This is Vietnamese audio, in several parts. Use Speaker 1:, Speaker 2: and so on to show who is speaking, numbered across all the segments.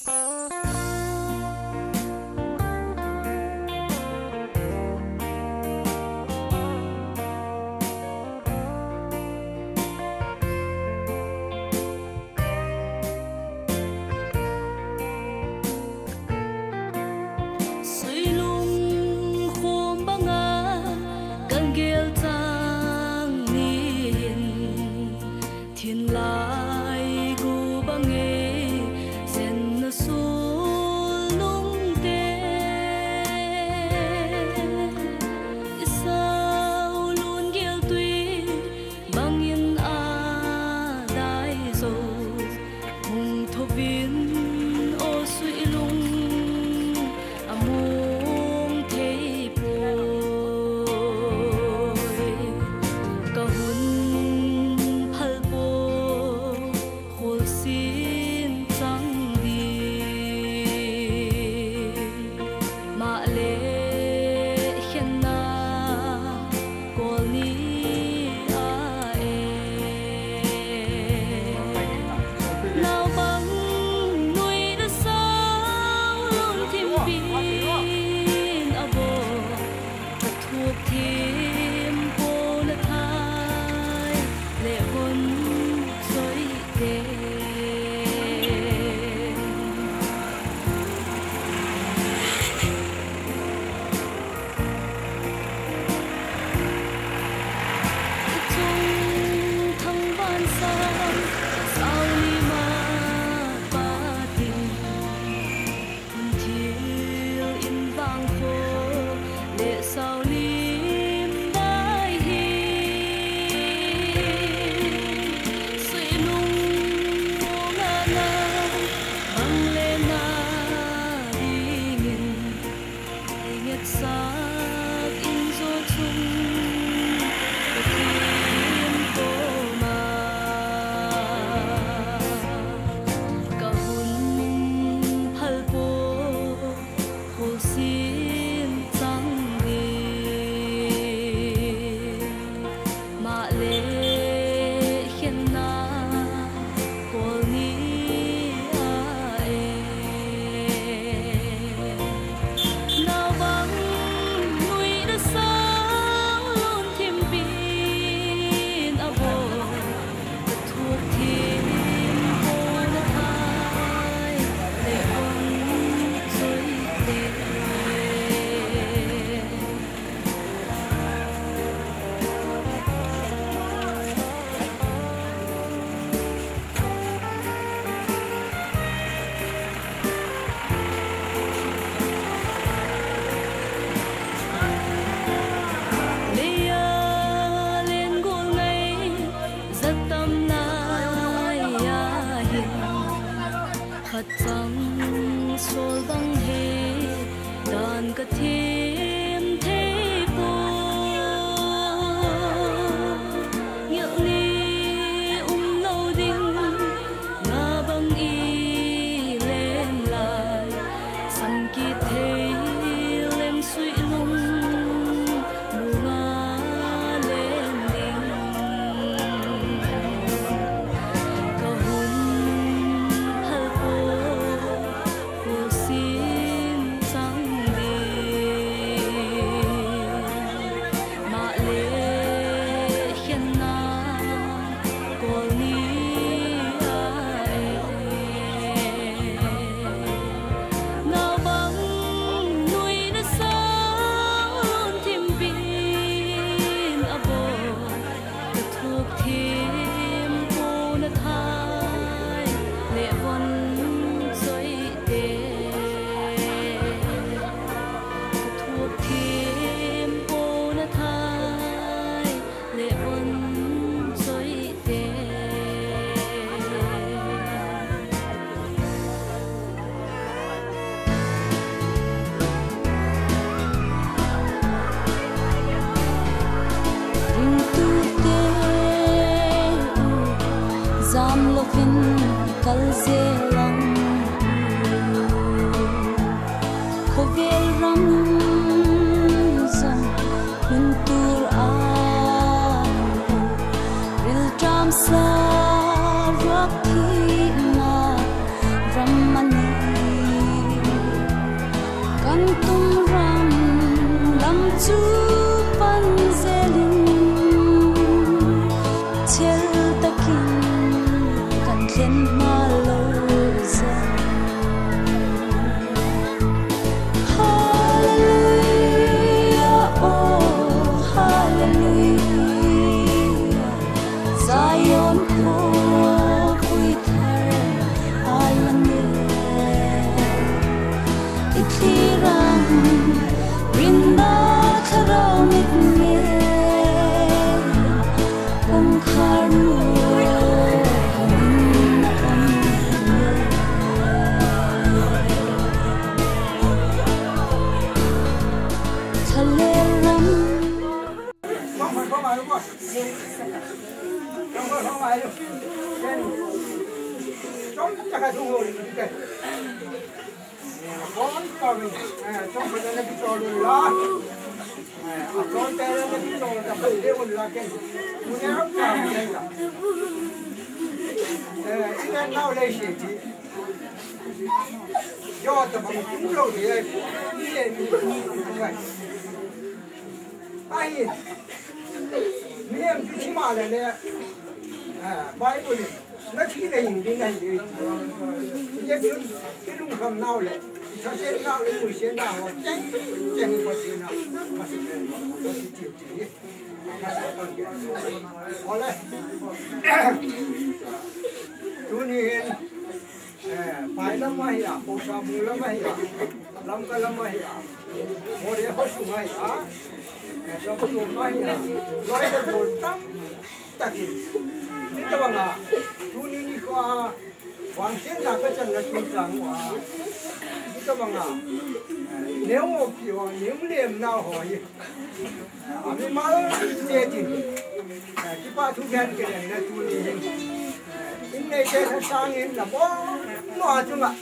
Speaker 1: Sa rocky na ramani chu pan zelin chel takin kan thlen ma lo zan hallelujah oh hallelujah Zion ko khui thar alange itirang rinda tharau mit me kong kharu
Speaker 2: trong phần này cái trò lùi lá, con tay nó cái trò tập thể để một là cái, muốn nghe không làm cái gì cả, cái nào lấy gì thì, do tập bằng cũng lâu thì đi lên như vậy, ai, miếng chỉ mà là này, bài của mình, nó chỉ là hình cái này thì, cái đúng không nào lại. Cho nên nào đến buổi sáng nào họ tránh qua chuyện nào mà sẽ có sự chịu chỉ có lẽ chú nhìn phải lắm mà hiểu bộ sa mù lắm mà hiểu lắm cái lắm mà hiểu một đứa học sinh hay à trong cái vùng mà hiểu nói được một trăm tất nhiên thế các bạn à chú nhìn qua hoàn chiến là cái chân là trung rằng của các bạn à nếu một kiểu những liềm nào hỏi mình máu chế thì cái ba thu ghen cái này là chú nhìn những này cái sang in là bó nó chung ạ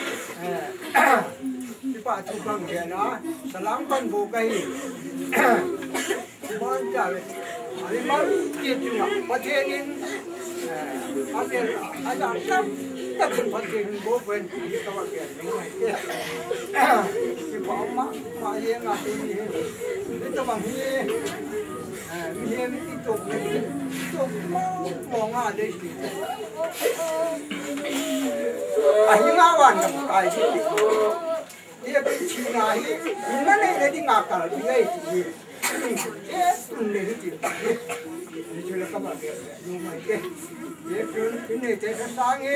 Speaker 2: cái ba thu ghen cái nó salam con bồ cây món chả mình máu chế chung ạ có thể in anh làm lắm tất cả phần tiền bố quên thì các bạn kể những này kia thì có mà yên là cái gì thế các bạn nghe nghe cái chụp mong à đây thì những áo bạn gặp cái gì thì cái chuyện này những cái này đi ngạc cả cái này thì chết này cái chuyện này thì là các bạn kể nhưng mà cái cái này thì nó sáng hết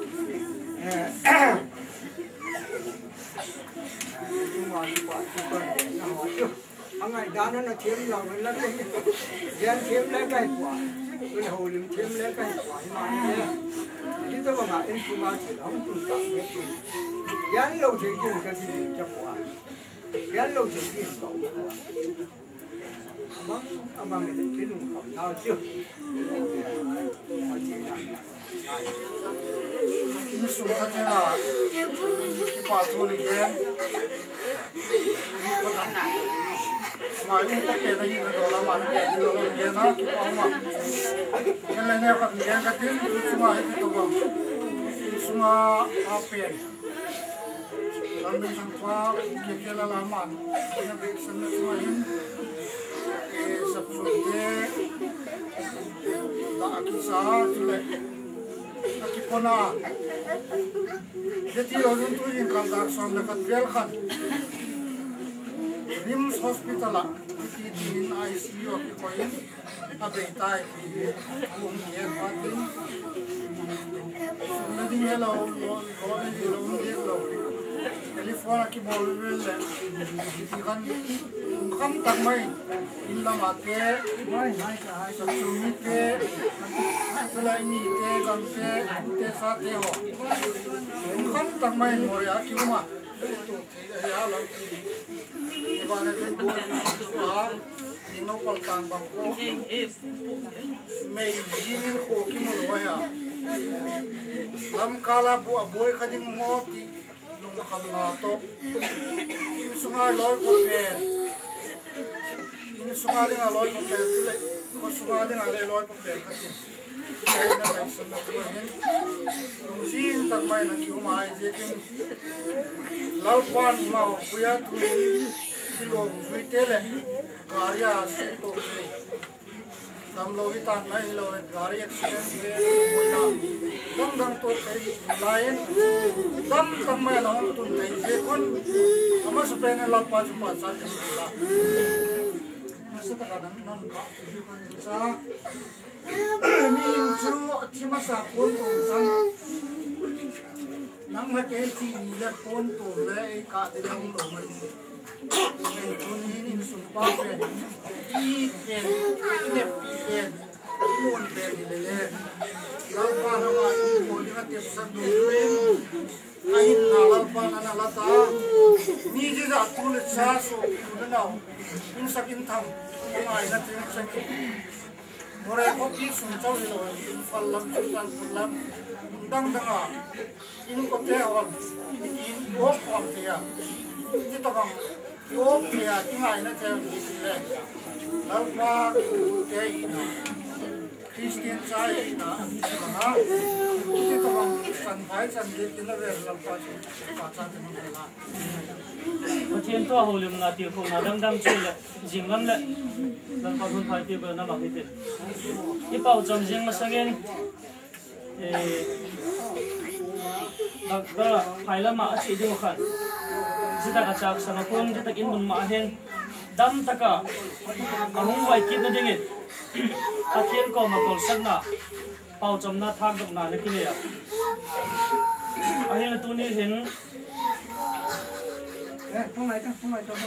Speaker 2: nhưng mà anh ngày đó nó chiếm lòng nó cái gian chiếm lấy cái quả cái hồ liêm chiếm lấy cái quả mà thế thì tôi bảo là anh cũng mà chỉ không tụt tạm cái gì gian lâu thì dùng cái gì cho quả gian lâu thì dùng cầu mà mình cái dùng cầu nào chưa ini suratnya sepatu ni kan, mai ini tak kena ini kalau mana dia orang dia nak apa, yang lainnya kat dia katin semua itu tu bang, semua apa, lalu sampai kekela lama, yang biasa semua ini, sebelumnya tak kisah tu le. Aki pona, jadi orang tu yang kantor sama dekat Velkan, Rims Hospital lah, di ICU aki koin, abetai di umumnya mati, nanti helau, orang di helau, telefon aki boleh le, kan tak main, illa mati, sebelum itu. Selain ini kan te sate ho, kan tak main moria cuma, ya lagi, ibarat itu dua, ini kolkang bangko, meijin hoki mulai. Lam kala boy kading moti, nung kamnato, sungai loy koper, ini sungai dengan loy koper, ko sungai dengan loy koper kading. Sin tak main lagi rumah jadi laupan mau punya tu
Speaker 3: silo vitele karya sito nam lo vi tan nai lo gari accident ke moina dang to lain dam ma na tun nei je kon ama su pe na la pa chu pa sa la sa ta dan non sa ni chu thima sa kon to sang nang ma ke chi ni la kon to le ka de dang lo ma nei kun ni sun pa pe I ken ne ken mon pe ni le la pa na ma mo ni ka te sa du le ai na la pa na la ta ni ji da tu le cha so na na in sa kin tham ai na te sa ki more ko ki sun chau ni lo in fal lam chu kan fal lam dang dang a in ko te aw in ko ko te ya ni to kam yo pe ya ti ai na te ni le Alpha Keina Christian China na ito bang sanhay sandit kinaver lalpa pasan na
Speaker 4: Patien to holim na ti ko na dang chule jinglam le lalpa hun phai ti ba na makite ipau cham jing masangen bagda phaila ma chi du khan jita ka chak sana pom jita in mun ma hen dam taka ahung wai kit na dingin athian ko ma kol sanna pau chom na thak dok na ne kile ya ahil tu ni hin
Speaker 2: không lại cho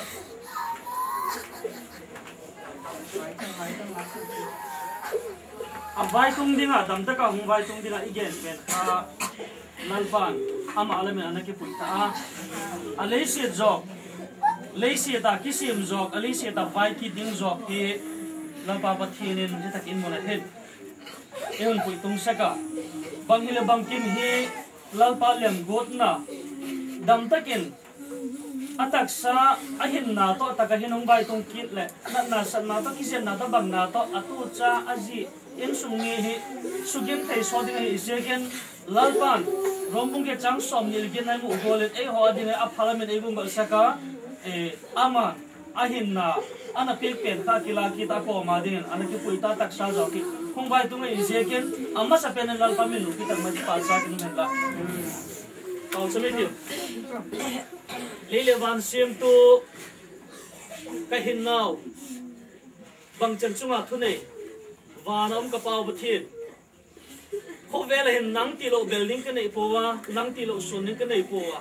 Speaker 4: vai tung dinga dam taka hung vai tung dinga igen ben a lalpan ama alamen anaki puita a leisi job leisi ta kisim jok leisi ta vai ki ding jok ki lalpa pathinin jitakin mona het eun puitung saka banghile bangkim hi lalpa lem gotna dam takin ataksa ahin na to takahinong vai tung kit le na san na to kisen na to bang na to atu cha aji in sungi hi sugim thei so ding hi segen lalpan rombung ke chang som nil gen na mu golet ei ho ding a parliament ei bung saka ama ahin na ana pek pen ta kila kita ko ma ding ana ki puita taksa jo ki khong vai tung ei segen amma sa pen lalpa min lu ki tak ma pa sa kin men la kau semetiu lele van sim tu kahin nau bang chen chunga thune vanam ka pau bathin ho vela hin nang ti lo building ka nei powa nang ti lo sun ka nei powa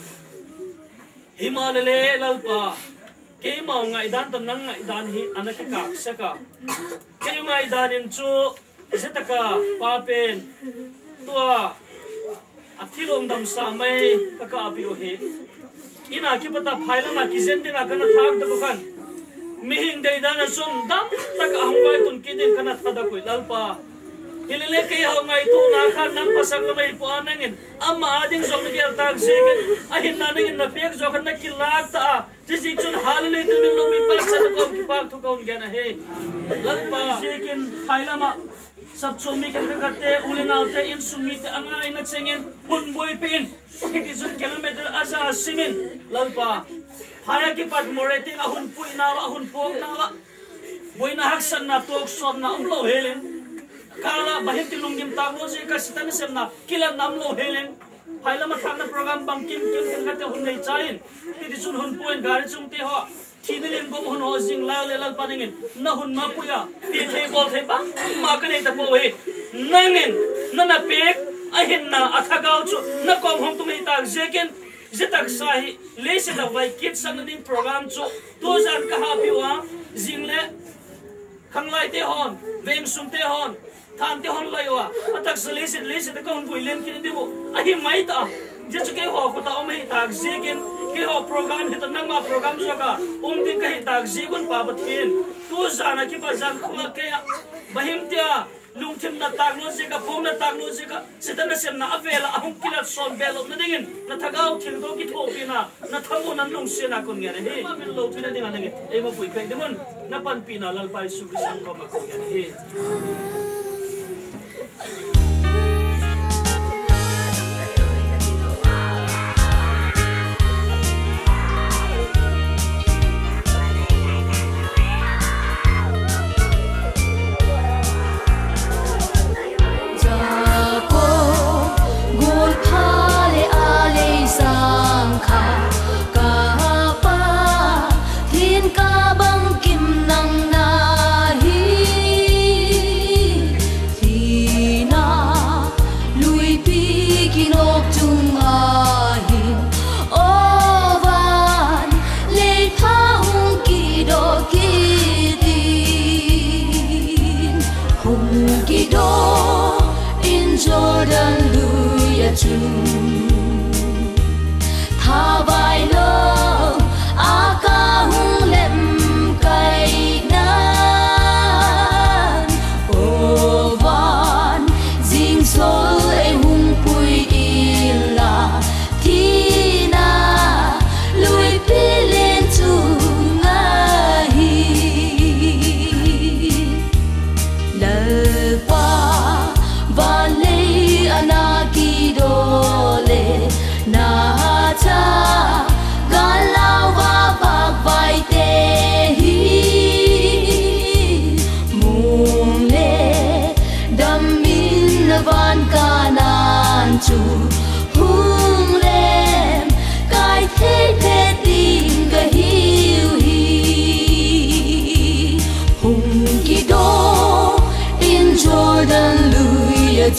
Speaker 4: himalale lalpa ke mau ngai dan tan nang ngai dan hi anaka ka saka ke ngai dan in chu zetaka pa pen tua athilom dam sa mai ka api o he ina ki pata phaila ma kizen dinga kana thak da bukan mihing dai dana sum dam tak ahwai tun kidin kana thada koi lalpa hilele ke ha ngai tu na khan nam pasang mai po anangin amma ading som ni ger tak segen ahin na nangin na pek jo khan na kilak ta jisi chun halile tu min lo mi pa sa ko ki pa thu kaun gana he lalpa segen phaila ma sab chomi kan kate ulinaute in sumite anga ina chengen bun boy pin kiti sun kilometer asa simin lalpa phaya ki pat moreti ahun pui na ahun pok na boy na haksan na tok som na umlo helen kala bahim tilungim taglo se kasitan sem na kila namlo helen phaila ma thakna program bangkim kin kan kate hun nei chain kiti sun hun point gari chungte ho Tinilin ko hun ho jing la le lal paningin na hun ma puya ti thei bol thei ba ma ka nei ta po he nangin na pek ahin na athagau chu na kom hom tu nei ta jeken jetak sai le se da vai kit sang ding program chu to jan ka ha piwa jing le khanglai te hon veng sum te hon than te hon laiwa atak le se ta kon pui len kin dibo ahi mai ta je chu ke ho ko ta om hei ta jeken ke ho program hita nangma program jaka din ka hita jigun pabathin tu jana ki bazan khula ke bahim tia lungthim na technology ka phom na technology ka sidana sem na avela ahum kilat son belo na dingin na thagau thil do ki thopina na thamu nan lung sena kon ngere he ma min lo thina dinga ngi e ma pui kai demun na pan pina lalpai su ki san ko ma ko ngere he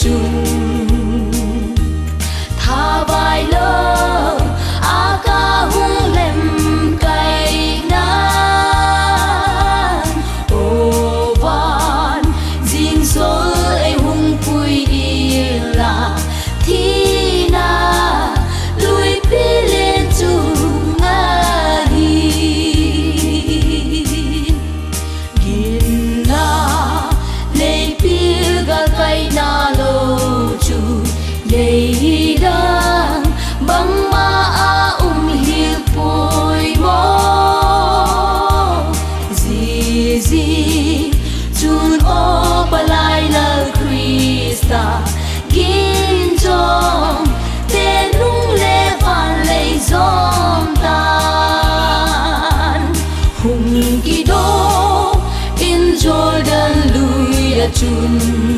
Speaker 1: chun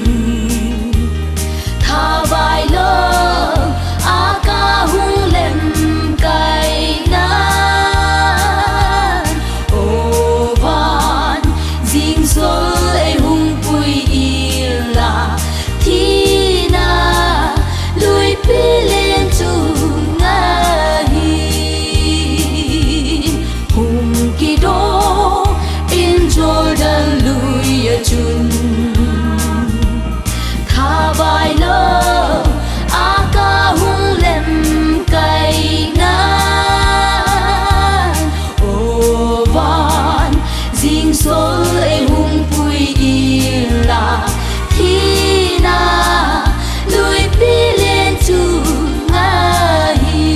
Speaker 1: tha vai lơ a ca hung lem kai na o van jing sol e hung pui ila thi na lui pi lên tu nga hi hung ki do in Jordan lui a chun vai lơ a ca hung lem kai na o van jing sol e hung pui ila thi na lui pi lên tu nga hi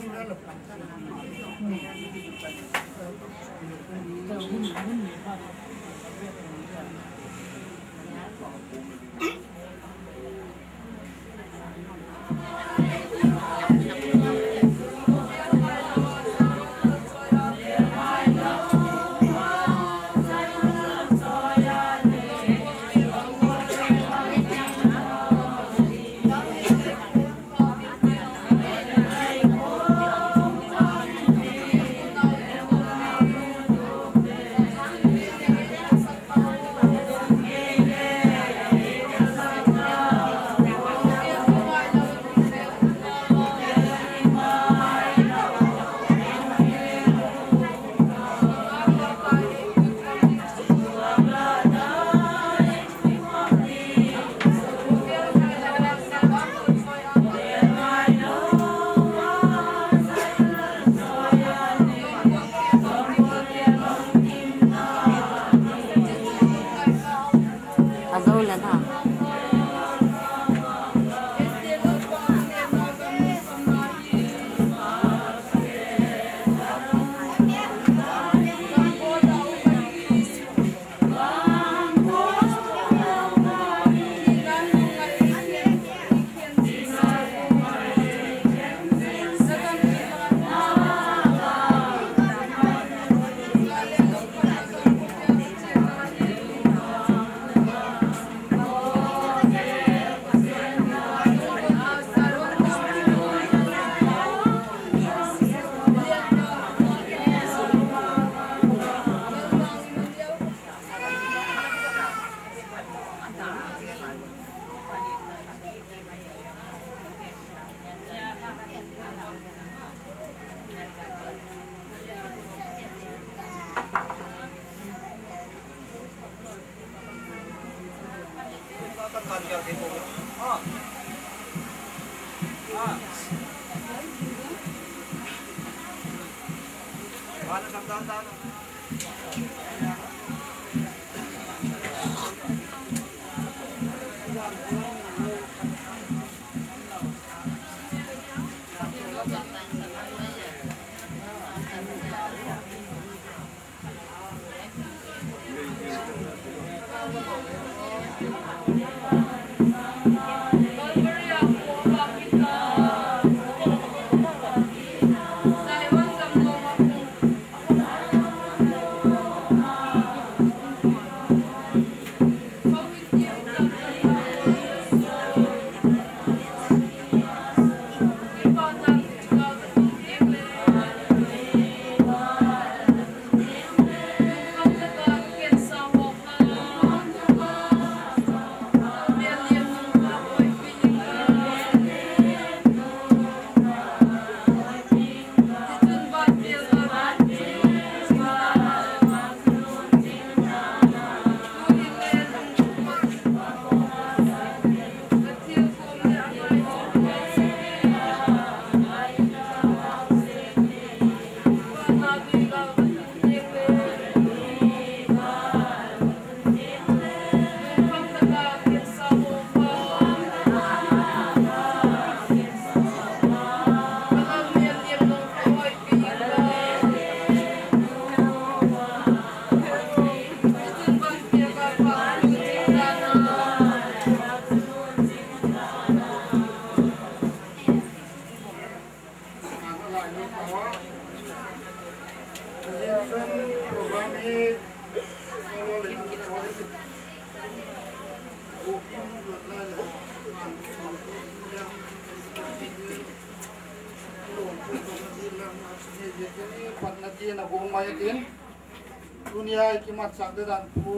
Speaker 3: दुनिया की मत सकते दानू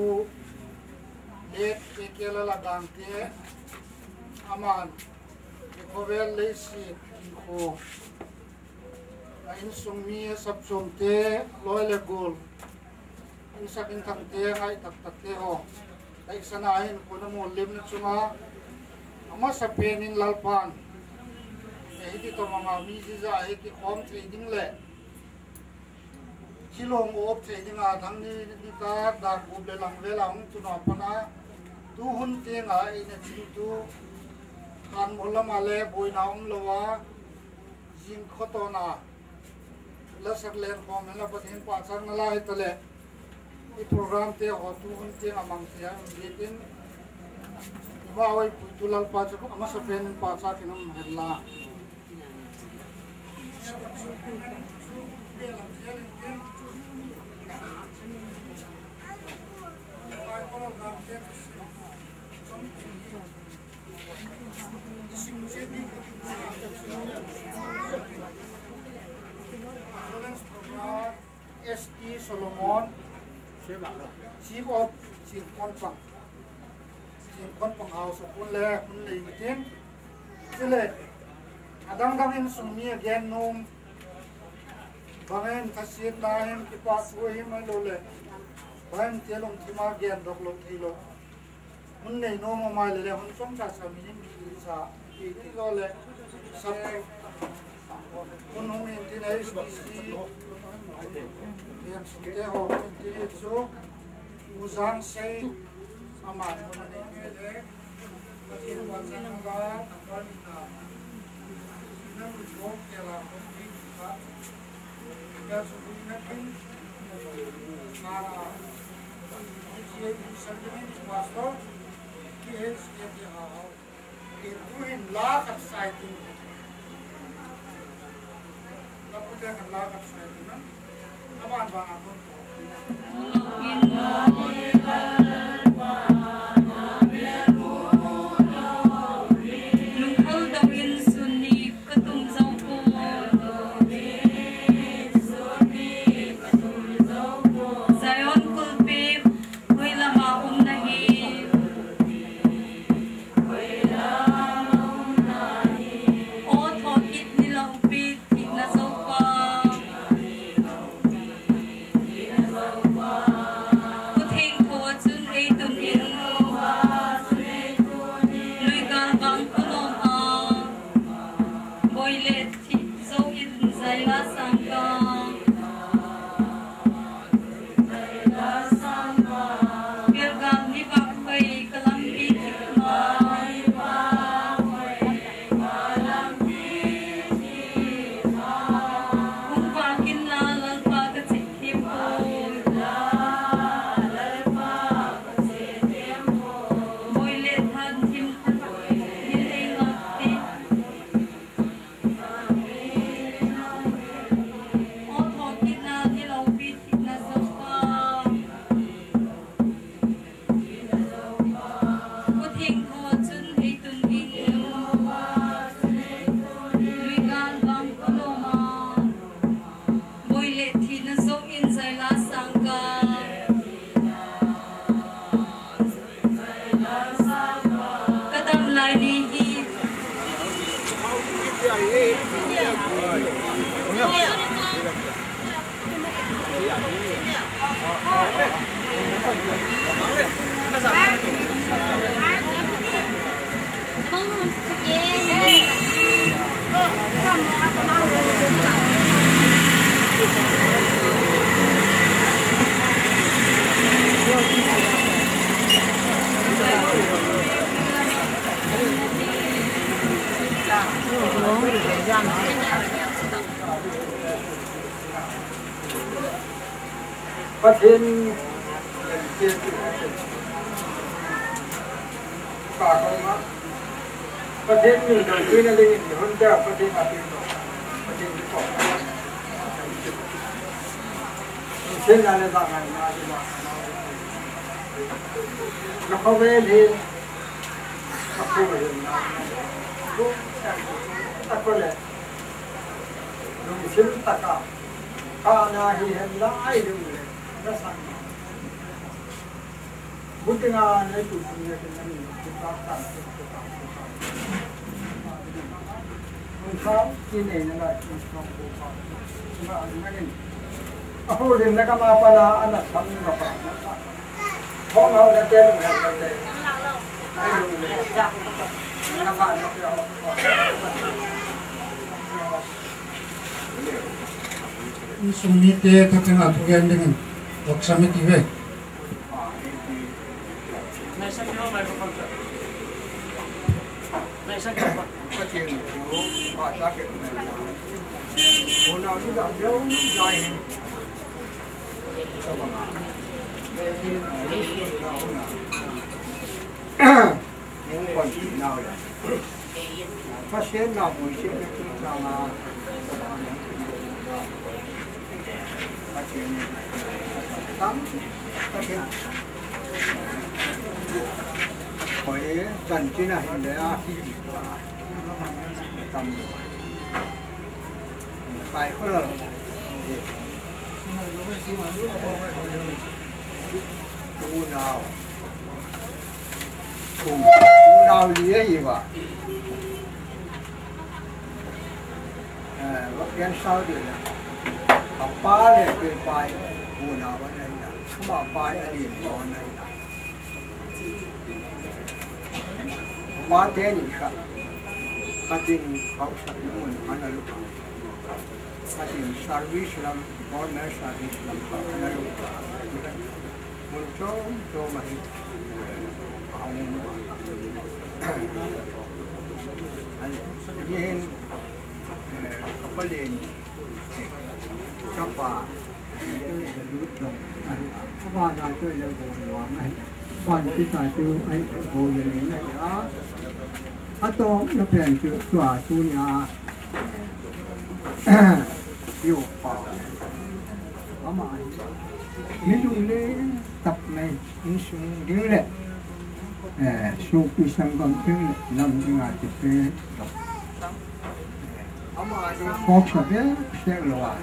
Speaker 3: एक केला लगाते अमान कोवेल लेसी को इन सुमी सब सुनते लोयले गोल इन सकिन थंगते आई तक तकते हो एक सनाइन कोन मोलिम न चुमा अमा सपेन इन लालपान यही तो मामा मीजी जा है कि होम ट्रेडिंग ले Silong op trading a thang ni ka da ku le lang le lang tu na pana tu hun te nga ina chi tu kan mola male boi na ong lowa jing khotona la sak len khom la pathin pa sang na lai tale i program te ho tu hun te amang tia bitin ba wai tulal pa cha ama sa pen pa cha kinam hella ST Solomon Chief of Sinpon Pang House of Punle Mitin Sile Adang Dangin Sumi again nung Bangen Kasir Nahin Kipas Wahim Alole Bangen Telong Tima again Doklok Hilo Munne no Mamale Hun Song Kasa Minim Sa Ikole Sapo Unung Intinais yang sudah orang itu uzang say aman mana ini deh masih wajah negara tanpa kita kita berjuang dalam kita kita sebutnya pun cara dia bisa jadi swasta dia seperti hal itu hendak exciting tapi dia hendak exciting Aman bang aku.
Speaker 5: Lungkol dawin suni ketung zaupo. Zayon kulpi koy lama nahi. O thokit nilang pit na zaupa.
Speaker 2: Pathin bà con á Pathin mình đầu tiên là linh thì hơn ra Pathin là tiền rồi Pathin cái khổ trên là dạng này mà thì nó không về thì nó không phải lúc ta có lẽ dùng xin tất cả na hi hen lai du na san butinga ne tu ne ne ta ta ta ki ne na la ki ko ko ma ne aho din na ka ma pa na ana sam na pa ho na na te na na te ai du ne na pa na
Speaker 3: Sumite tatanga tugen dengan waksamit iwe.
Speaker 4: này sao kìa
Speaker 2: có tiền thiếu họ ra cái này hôm nào đi làm đâu dài sao mà những con gì nào vậy phát hiện nào buổi chiều chúng ta là phát hiện tắm phát hiện hỏi dần thế này để tầm phải có là tu nào cùng nào lý gì vậy vật gen sao được học ba để về bài tu nào ở đây là không bảo bài ở điểm đó này ba thế này khác cái gì học tập những mình anh là cái gì service làm government service làm anh là một chỗ mà anh có liền cho bà các bạn nói tôi là bộ ngoan này bạn chỉ phải từ anh bộ gì này đó atau nó phải chịu tòa tu nhà yêu họ mà ví dụ như tập này những sự điều lệ số quy sang bằng thứ năm như là chỉ về mà có sao biết sẽ là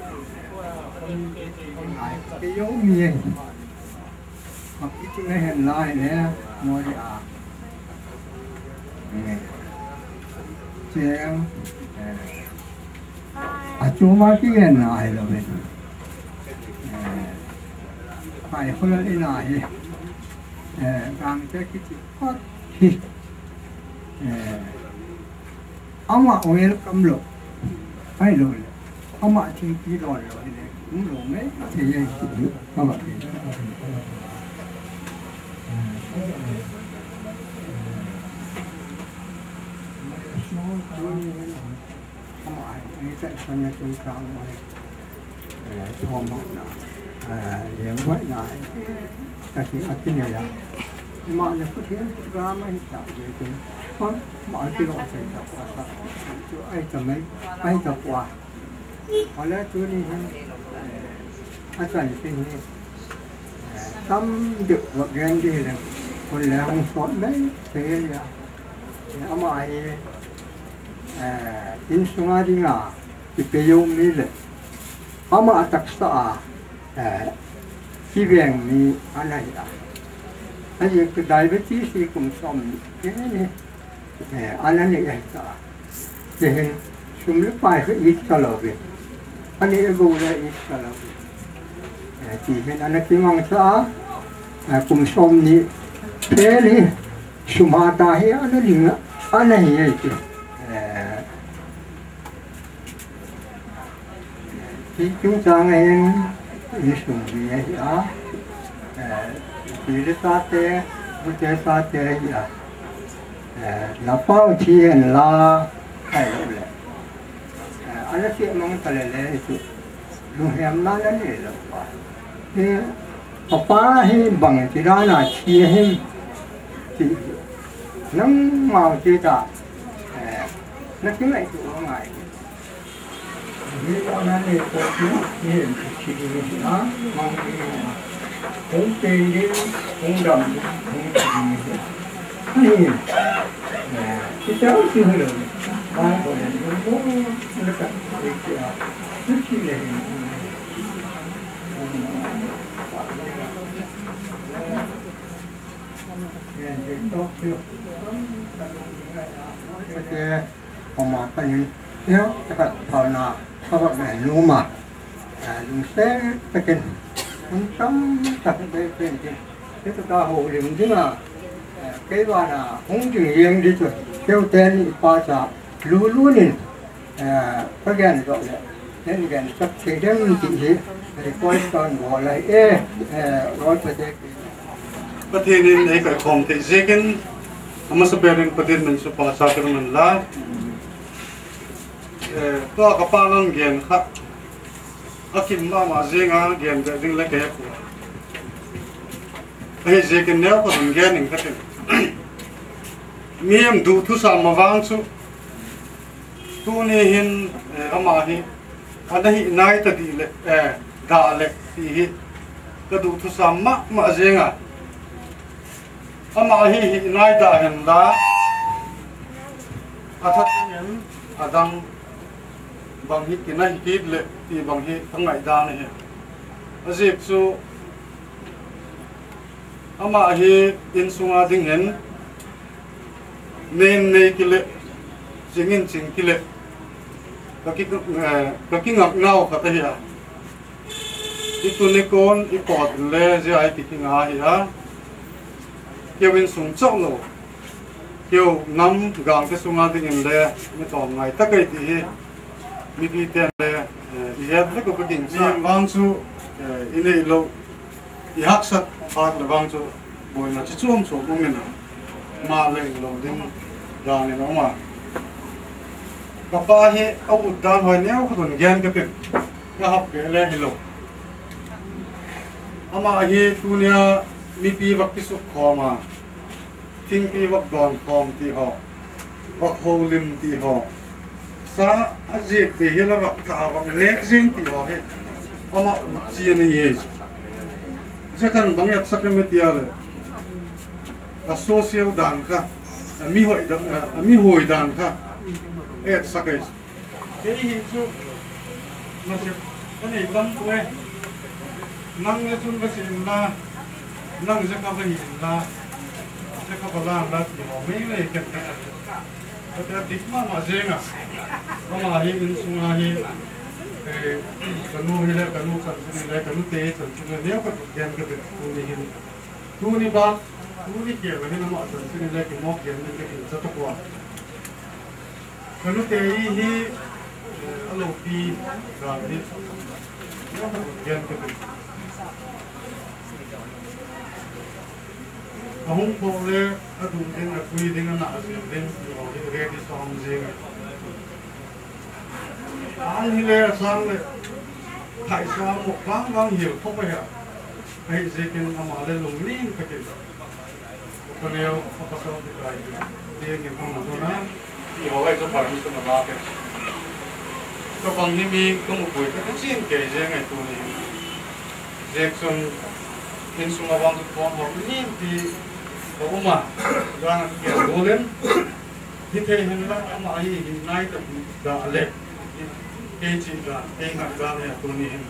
Speaker 2: cái dấu miền hoặc cái chữ này hiện lại nè nói chị em cuma cái này rồi phải hơn cái này càng cái chữ phát thì ông mà ông cầm lục phải rồi ông mà chỉ cái rồi cũng rồi mấy thì vậy các bạn tại sao nhà chúng ta này thom nó liền vậy này cái cái này là mà nó có thể ra mấy cái gì chứ không mọi cái đó phải tập qua chỗ ai tập mấy ai tập qua hoặc là chỗ này anh cần cái gì tâm được vật gen đi là còn là không sót mấy thế là ông ai in sungai đi ngà thì bây giờ mình là ông mà tập sa khi về mình anh này à anh ấy cái diabetes thì cũng xong cái này anh này vậy sao thì chúng lúc phải ít cả lâu vậy anh ấy vô là ít cả lâu thì bên anh ấy mong sao cũng xong đi thế đi suma ta hay anh này vậy chứ thì chúng ta nghe những sự gì đó thì cái sát thế cái sát thế là bao nhiêu là hay rồi anh sẽ mong phải là gì luôn em nói là gì rồi thì papa hay bằng thì đó là chia hay thì nắng màu chia ta nó cứ lại tụ ngoài vì con anh ấy có chút hiện chỉ đó mong cũng tiền đi cũng đồng cũng gì cái cháu chưa được ba tuổi nó muốn nó cần việc rất chi là tốt chưa cái họ mà cái gì nếu cái thằng nào các bạn này luôn mà dùng xe cái kiện không sống tập cái chúng ta hộ liền chứ là cái bà là không chừng riêng đi rồi kêu tên qua xã luôn luôn đi cái ghen gọi là nên ghen sắp xỉ đến chị gì thì coi còn gọi lại gọi phải thế
Speaker 6: ประเทศนี้ในกับของที่เซ็กัน ama sa perin patin men so pa sa kan man la to ka pangan gen kha akim ma zenga gen ga ding la ke ko ai je ken ne ko gen ning ka tin miem du thu sa ma wang chu tu ne hin ama hi anahi nai ta di le da le ti hi ka du thu sa ma zenga ama hi nai da hen da athat yen adang bang hi kinai hi le ti bang hi thangai da ne he azip chu ama hi in sunga ding hen nen nei kile jingin ching kile ka ki ngap ngau ka ta hi a itu ne kon I pot le je ai ki nga hi a kewin sung chok lo kêu ngắm gang cái sunga ding in le mi tom ngai ta kai ti hi mi ti ten le I het le ko ka king chi wang chu inei lo I hak sat phat le wang chu boi na chi chum chu ko min ma le lo ding gang ni no ma ka pa hi au dan hoi neu ko don gen ka pip ka hap ke le hi lo ama hi tunia mi pi wak ki su khoma ting pi wak don khom ti ho wak ho lim ti ho sa aje pe hi la wak ka wak nek jing ti ho he ama chi ni ye jakan bang yak sakmetia le a social dan ka mi hoi dan ka et sakai ke hi chu ma se ani bang ko e nang le chun ba sin la nang je ka ba hi la je ka ba la ti mo me le ke ta ta dik ma zenga ma hi in sunga hi kanu hi le kanu ka ni le kanu te chan chu ne ko gen ka te tu ni ba tu ni ke ba ni ma chan chu ni le ke mo gen ni ke cha to ko kanu te hi alo pi ga ni gen ka te ahung ko le adun din a kui ding na asin din yo hi re di som jing an hi le sang le thai sa mo wang wang hiểu thok ba ya ai je ken ama le lung ling ka ke ko ne yo pa so di kai de nge ko mo na yo ai so pa ni so na ba ke ko bang ni mi ko mo pui ka chin ke je ngai tu ni Jackson in suma wang ko mo ni ti ko ma ga ke golden hi the hin la ama ai hin nai ta da le ke chi ga ke nga ga ne tu ni hin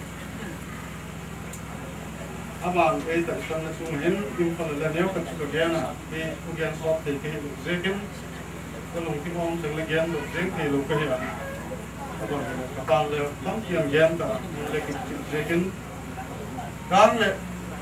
Speaker 6: ama ai ta san na sum hin kim pa la ne ko chu ga na ke ku ga so te ke je ken ko long ki ong se le gen lo jen ke lo ke ya aba ka pa le lam yang gen ta le ke je ken kan le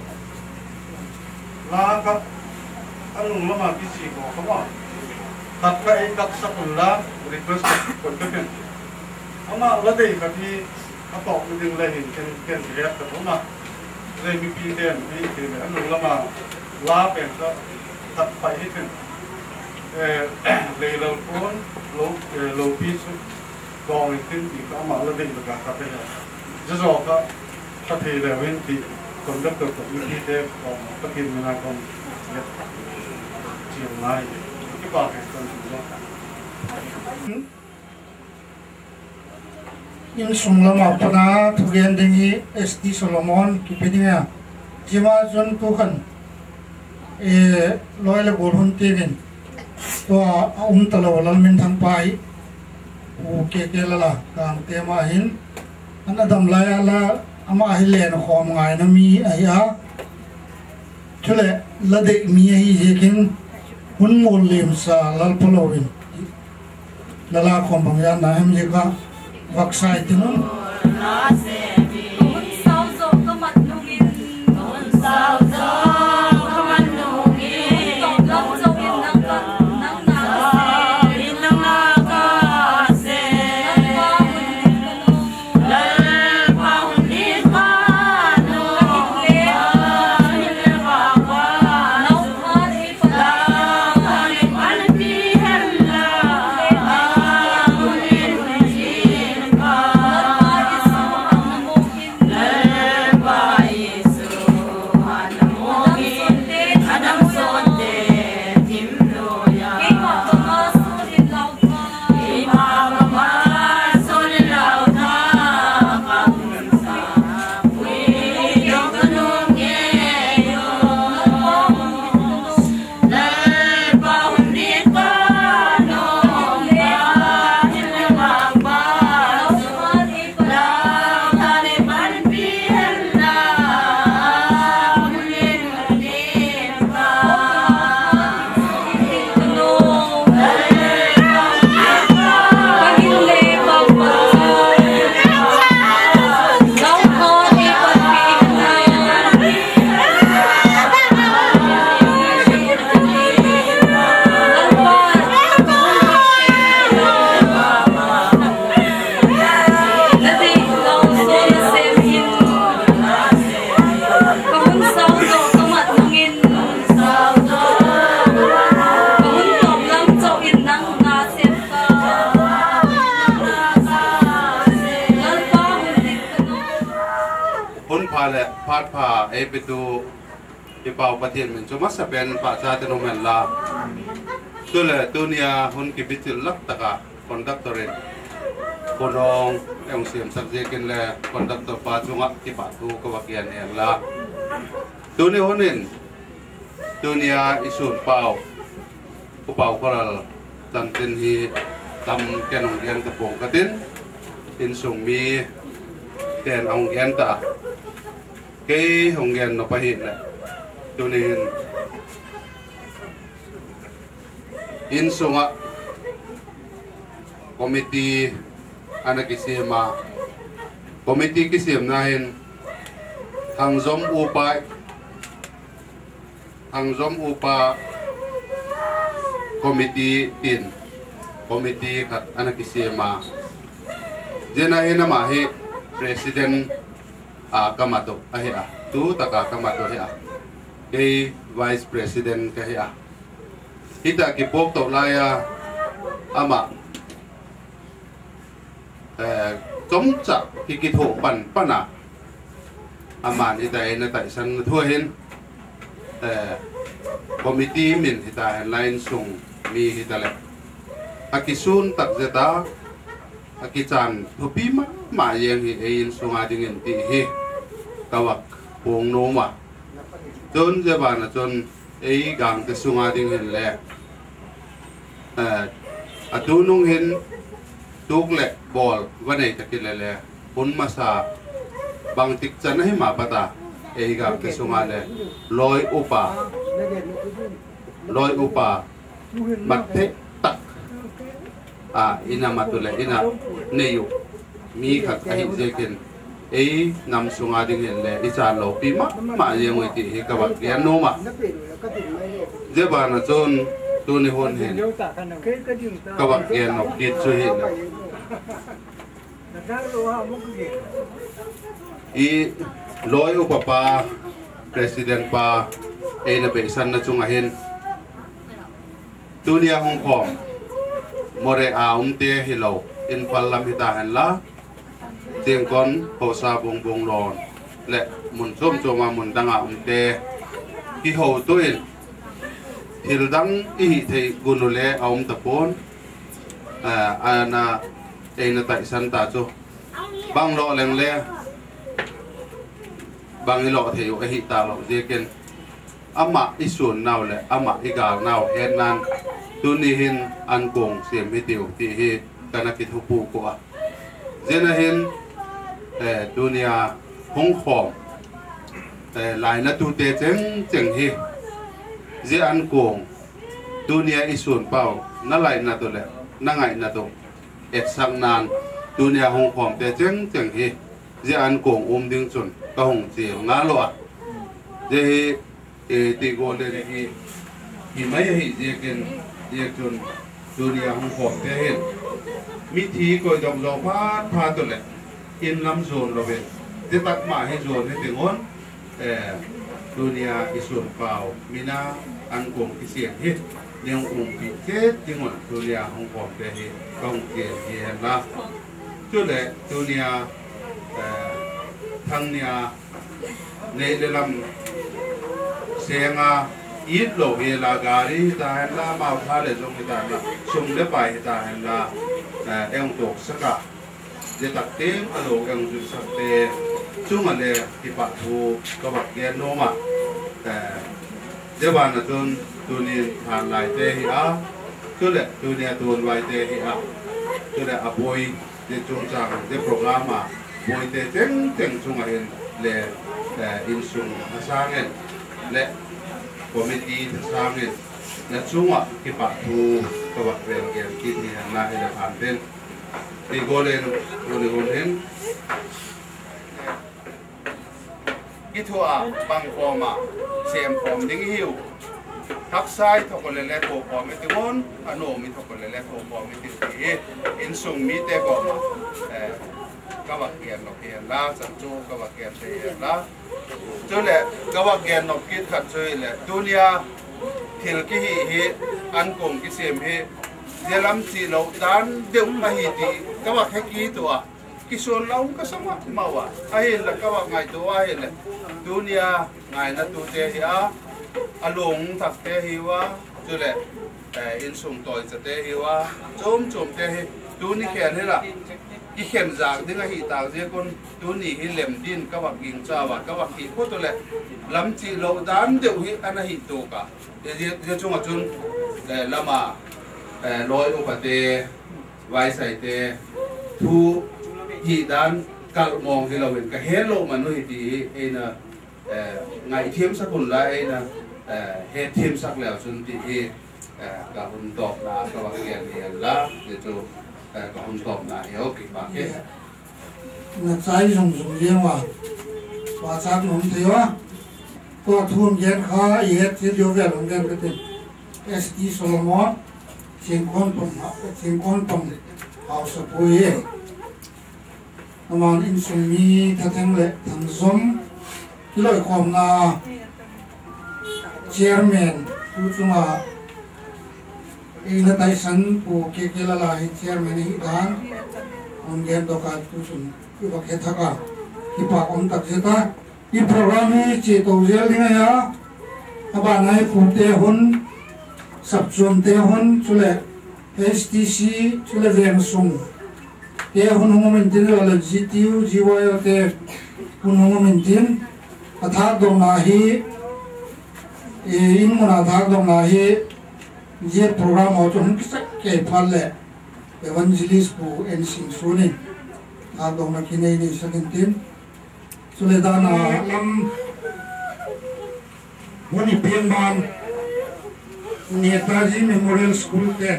Speaker 6: la ka anong lama kisi ko kama tatka ay kaksakulla request ko ken ama lade ka ti atok ding lehin ken react ko ma le mi pi den ni ke anong lama la pen ka tat pai hi ken le lo kon lo pi su gong tin ti ka ma lade ka ka pe ja zo ka ka the le wen ti kon da ko mi pi de ko ka kin na kon chiều nay cái bà cái con
Speaker 3: in sung lama pana thugen dingi SD Solomon ki pedinga jima jon tu khan loile golhun tegin to talo lalmin thang pai u ke lala kam te ma hin anadam la ala ama hilen khom ngai na mi aya chule lade mi hi jekin hun mol lem sa lal polowin lala khom bang ya na hem je ka vaksai tinun
Speaker 5: sao zo có mặt nungin sao zo có mặt nungin lắm zo in nang ka nang na in nang na ka se lal pa hun ni pa no le pa wa nau pa ni pa la pa ni pa
Speaker 7: phát phà ấy bị tu cái bảo phát hiện mình cho mắt sẽ bên phá ra từ nông mình là tôi là tôi nia hôn cái bị chịu lắc tất cả conductor ấyคนรององเสียมสักเจกันเลยคนดักตัวปาจุงะที่ปาทูก็ว่าเกียนเนี่ยละตัวนี้คนนึงตัวนี้อิสุนเป่าผู้เป่าก็ละจันทินฮีทำแกนองเกียนตะโปงกระตินอินส่งมีแกนองเกียนตาเกยองเกียนนพหินเลยตัวนี้อินส่งะkomiti anak kisima komiti kisim nahin hangzom upa komiti tin komiti kat anak kisima jenahin namahi presiden kamato ahia tu taka kamato ahia kay vice president kahia kita kipok to laya ama chống chặt khi kỹ thuật bản à mà như tại nó tại sân thua hen committee mình thì tại line sung mi thì tại là akisun tak zeta akichan thupi mà yang hi ein sung adingin ti hi kawak pong no ma chon je ba na chon ei gang te sung adingin le atunung hin tuk le ball vanai takile le pun masa bang tik chan hi ma pata ei ga ke sunga le loi upa mat the tak ina matule ina neyu mi khat ai jekin ei nam sunga ding le icha lo pi ma yeng ti hi ka ba yan no ma je ba na chon tu ni hon hen ka ba yan no kit chu hi i loi upapa president pa e na be san na chunga hin tunia hong kong more a te hilo in palam hita han la tieng kon ho sa bong bong ron le mun som choma mun danga te ki ho tuin hil dang i thei gunule tapon ana na tại san ta cho bang lo leng le bang lo thei o hi ta lo je ken ama isun naw le ama igal naw hen nan tuni hin an kong siam hi tiu ti hi kana ki thupu ko a jena hin dunia hong kong lai na tu te cheng hi je an kong dunia isun pau na lai na to le na ngai na to et sang nan dunia hong kong te cheng hi je an kong ding chun ka hong chi nga lo a je ti go le hi mai hi je ken je chun dunia hong kong te hin mi thi ko dong dong pha to le in lam zon lo be je tak ma he zon he tingon dunia isun pau mina an kong ki siang hi yang pi ke tingon dunia hong kong te hi kong ke hi la chu le dunia thang nia le lam senga ít lộ về là gari ta là màu tha le trong ta là sung le pai ta là em thuộc sắc cả để tập tiếng ở lộ em dùng sắc tê chung ở đây thì bạn thu các bạn nghe nôm mà để bạn là tuần này hàng lại tê hi á tôi là tuần này tuần vài tê hi á tôi là bôi để chung sang để program mà bôi tê tiếng chung ở đây le in sung sang này le committee sang này là chung ở cái bạn thu các bạn về cái kit này lại là phản tên đi go lên rồi hôn hen cái thua bằng phò mà xem phòm đinh hiu hắc sai thọc lên lẹ phò phòm cái tiếng hôn anh nổ mi thọc lên lẹ phò phòm cái tiếng gì in sung mi tê phò các bạn kiền nó kiền la sản chu các bạn kiền thì la cho nên các bạn kiền nó kít khẩn chơi là dunia thì cái hi ăn cùng cái xem hi giờ làm gì lâu đan đều mà hi thì các bạn thấy kỹ tụi kisun laung ka sama mawa ahil la kawa ngai to ahil le dunia ngai na tu te hi a alung thak te hi wa chule in sum toy cha te hi wa chom te hi tu ni khen hi la ki khen jak ding a hi ta je kon tu ni hi lem din ka wa ging cha wa ka wa ki ko to le lam chi lo dan deu hi ana hi to ka je chung a chun lama loi u pa te vai sai te thu hi dan kal mong hi lo wen ka hello man no hi ti ena ngai thiam sa kun la ena he thiam sak le chun ti hi ka hun top na ka wa hian la je chu ka hun top na he ok ba ke
Speaker 3: na sai song song yen wa wa chak nom the wa ko thum yen kha ye ti jo ve long gen ke tin ST Solomon sin kon pom house po ye aman in sum mi tha thang le thang som loi khom na chairman tu chunga ina tai san pu ke la la hi chairman hi dan on gen do ka tu chun ki ba ke thaka ki pa om tak jeta i program hi che to zel ni ya aba nai pu te hun sab chum te hun chule STC chule veng sung te hun hong min tin la GTU GYO te hun hong min tin athak do na hi in mona thak do na hi je program ho chun ke phal le evangelist pu en sing suni thak do na kinai ni sakin tin chule da na lam woni pen ban Netaji Memorial School ten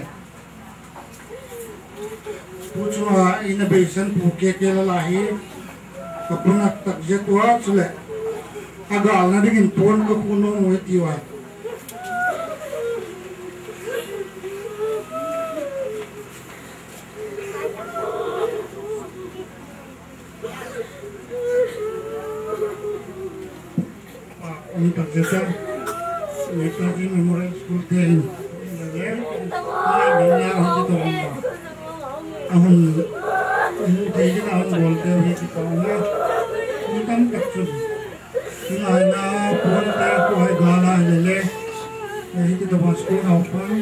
Speaker 3: puchua innovation puke kela lahi kapuna tak jetwa chule agal na digin pon ko puno moitiwa tak jeta Netaji Memorial School ten ahun jadi na ahun bolte hi kita na ikan takchud ina na pon ta ko hai gala lele hi kita basko na upang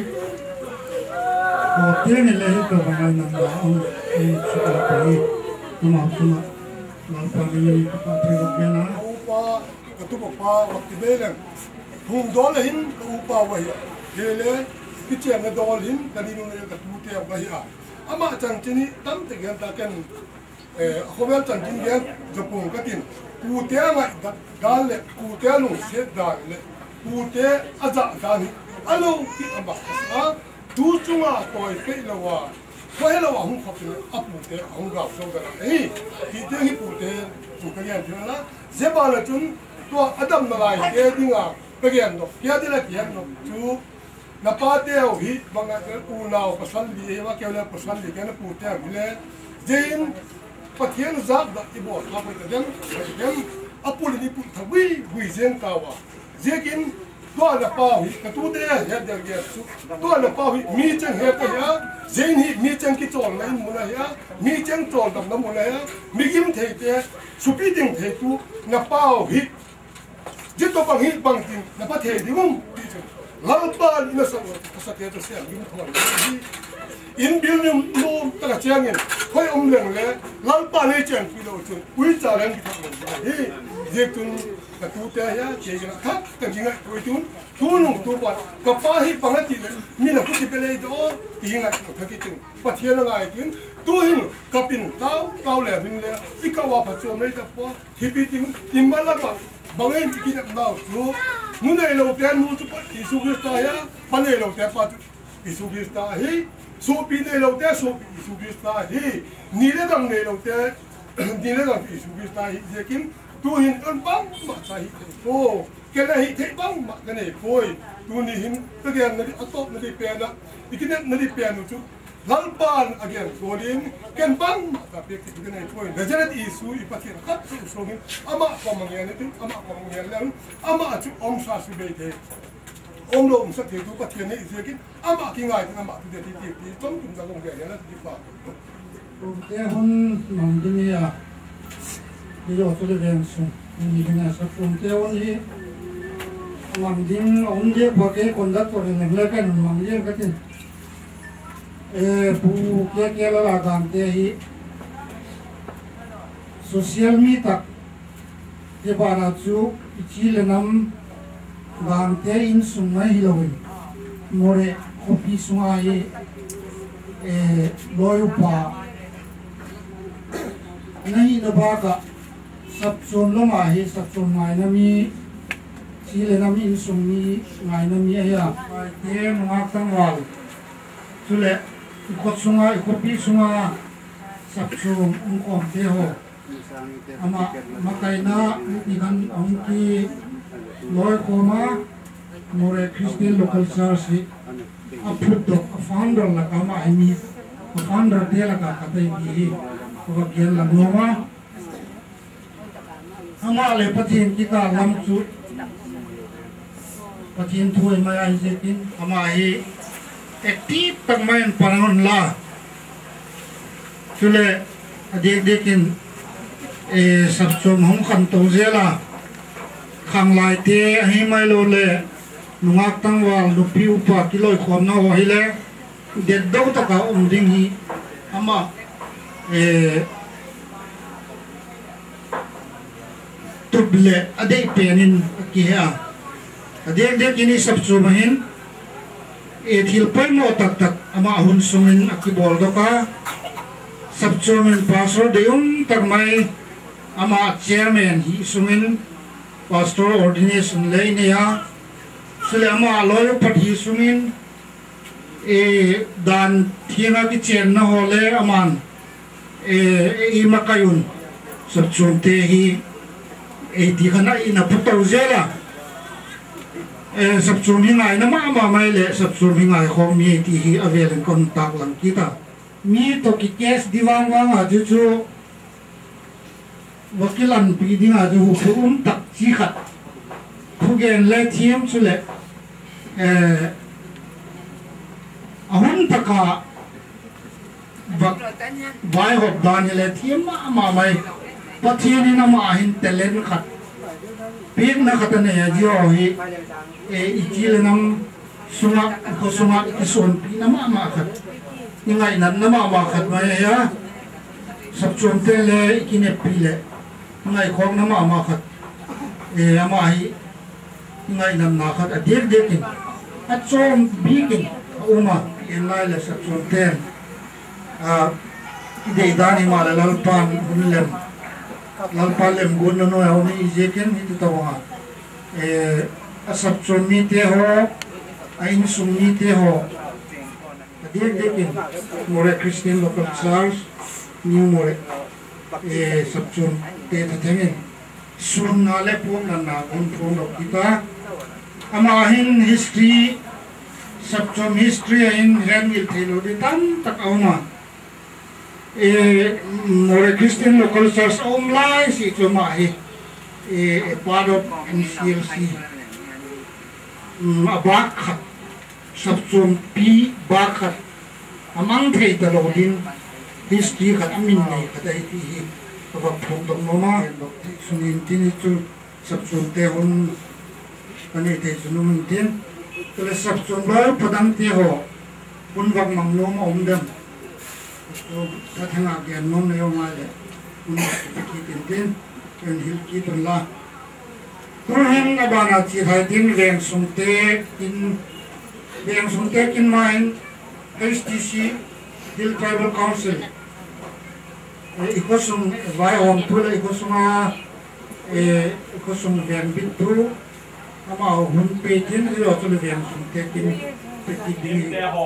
Speaker 3: ko tiene le to bangan na ahun suka pai tuma lampa ni pa pe na
Speaker 8: upa katu pa wakti belang hum dolhin upa wa hi gele kichen na dolhin kadinu ne katu te wa hi ama chan chini tam te gen ta ken khobel chan chin gen japon katin ku te ma gal le ku te lu se da le ku te aja da ni alo ki amba a tu chunga toy pe lo wa ko he lo wa hum khop ni apu te hum ga so da ei ki te hi ku te ku ka gen thina la je ba la chun to adam na lai te dinga pe gen no ya de la gen no chu napateo hi banga unao pasal li wa kela pasal li kana putea bile jein pathian zak da ibo la pa dem apul ni pu thawi wi zen kawa jekin to na pa hi ka tu de ya der ge su to na pa hi mi chang he pa ya jein hi mi chang ki chol na mu na ya mi chang chol dam na mu na ya mi gim thei te supi ding thei tu na pa hi jito bang hi bang tin na pa thei dingum lalpan ina sang kasake to siang in thon in building no ta chiangin khoi leng le lalpan le chang kilo chun ui cha lang ki thak hi je tun ka tu te ya je jina khak ta jinga ui tun tu nu tu ba ka pa hi pangati mi na ku ti pele do inga ka ki tun pa thian ngai tin tu hin kapin tau le bin le ikawa pa chu mai ta po hi pi tin timbala ba bangen ki na ba tu Muna ilo te nu tu pa isugista ya pane ilo te pa isugista hi so pi ne ilo te so isugista hi ni le dang ne ilo te ni le dang isugista hi jekin tu hin on bang ma sa hi ko ke na hi te bang ma ka ne poi tu ni hin te ge na di atop na di pe na ikine na di pe nu tu lalpan again golin ken bang ma ka pe ki ne poi na jana di isu ipatin khat so hin ama ko mangyan ni ama ko mangyan lang ama chu om sa su be te om lo om sa te tu pathian ni jekin ama ki ngai ama tu de ti tom tum da gong ge na ti pa
Speaker 3: te hun mang dunia di yo tu le veng su ni dina sa pum te on hi mang ding on je ba ke kon da to ne le kan mang je ka tin pu ke la gang te hi social media ke bara chu chi le nam gang te in sum mai loin more kopi sunga hi loyu pa nahi na ba ka sab chon lo ma hi sab chon mai na mi chi le nam in sum mi mai na mi ya te ma tang wal chu le ko sunga kopi sunga sab chon kom te ho ama makai na ni kan ong ki loy ko ma more Christian local church a put a founder la kama ami a founder de la ka tai bi ko gen la noma ama le pathin kita lam chu pathin thui mai ai jetin ama hi active tak main parangon la chule adek dekin sabchom hom khan to zela khang lai te hi mai lo le nungak tang wal lu piu pa kiloi khom na wa hile de do ta ka ding hi ama tuble ade penin ki ha ade de kini sab chu mahin thil pai mo tak tak ama hun sungin akibol do ka sab chu min pastor de tak mai ama chairman hi sungin pastor ordination leine ya Selama loyo pati sungin dan tianga ki chen na hole aman makayun sabchunte hi di kana ina putaw zela sabchun hingai na ma mai le sabchun hingai khom mi ti hi avelen kontak lang kita mi to ki kes diwang wang a ju wakilan pi dinga ju tak chi khat phugen le thiam chule ahun taka vai hop dan le thiam ma mai pathiani na ma hin telen khat pek na khat ne jo hi ikil nam sunga ko sunga ison pi na ma khat ingai nan na ma khat mai ya sab chom te le ikine pi le ngai khong na ma khat ama hi ngai nam na khat adir dekin achom bikin uma in lai la sab chom ten ide dani ma la lalpan hunlem lalpan lem gun no ya ni izeken hitu tawa asab chom mi te ho ain sum mi te ho adir dekin more Christian local church new more sab chom te themen sun na le pom na gun phone of kita ama hin history sabchom history in Renville thelo de tam tak auma more Christian local church online si choma hi part of NCLC abak sabchom pi bakhat amang thei talodin history khat amin nei khatai ti hi aba phom dom noma sunin tin chu sabchom te hon ani te sunum tin tele sabchom ba padang te ho pun wak mang nom om dem to ta thanga gen nom ne yong ai le pun ki tin tin en hil ki ton la to hen abana chi thai tin veng sum te kin main HTC Hill Tribal Council ikosum vai om pula ikosum veng bit tu ama hun pe tin ro to le veng sum te tin pe ki ding
Speaker 4: te ho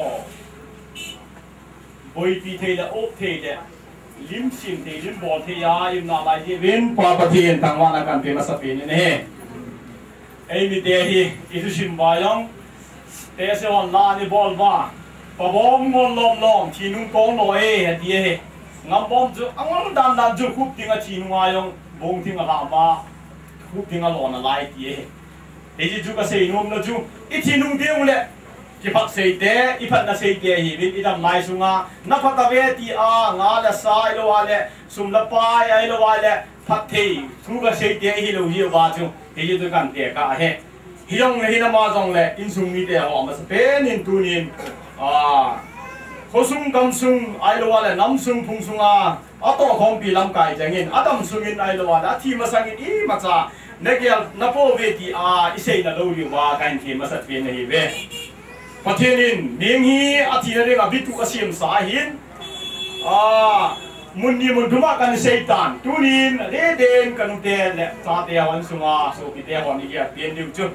Speaker 4: boi pi the la op the de lim sim the lim bol the ya im na lai je ven pa pa thien tang wa na kan te ma sa pe ne he ei mi te hi isu sim ba yong te se on la ni bol ba pa bom mon lom chi nung kong lo e ti he ngam bom ju angol dan ju khup tinga chi nung ayong bong tinga la ba khup tinga lo na lai ti he e ji ju ka sei nom na ju I thi nung te le
Speaker 9: ki phak sei te I phat na sei te hi bin idam mai sunga na phaka ve ti a nga la sai lo wale sum la pai ai lo wale phat thei thu ga sei te hi lo hi wa chu he ji tu kan te ka he hi yong hi na ma jong le in sung mi te ho ma sa pen in tu nin khosung kam sung ai lo wale nam sung phung sunga ato khom pi lam kai jangin adam sungin ai lo wala thi ma sangin I ma cha nekel na po ve ti a isei na lo ri wa kan thi ma sat ve nei ve pathenin ning hi athi na ring a bitu asim sa hin munni mun duma kan seitan tunin le den kan te le cha te wan sunga so pi te hon ni ya pien liu chu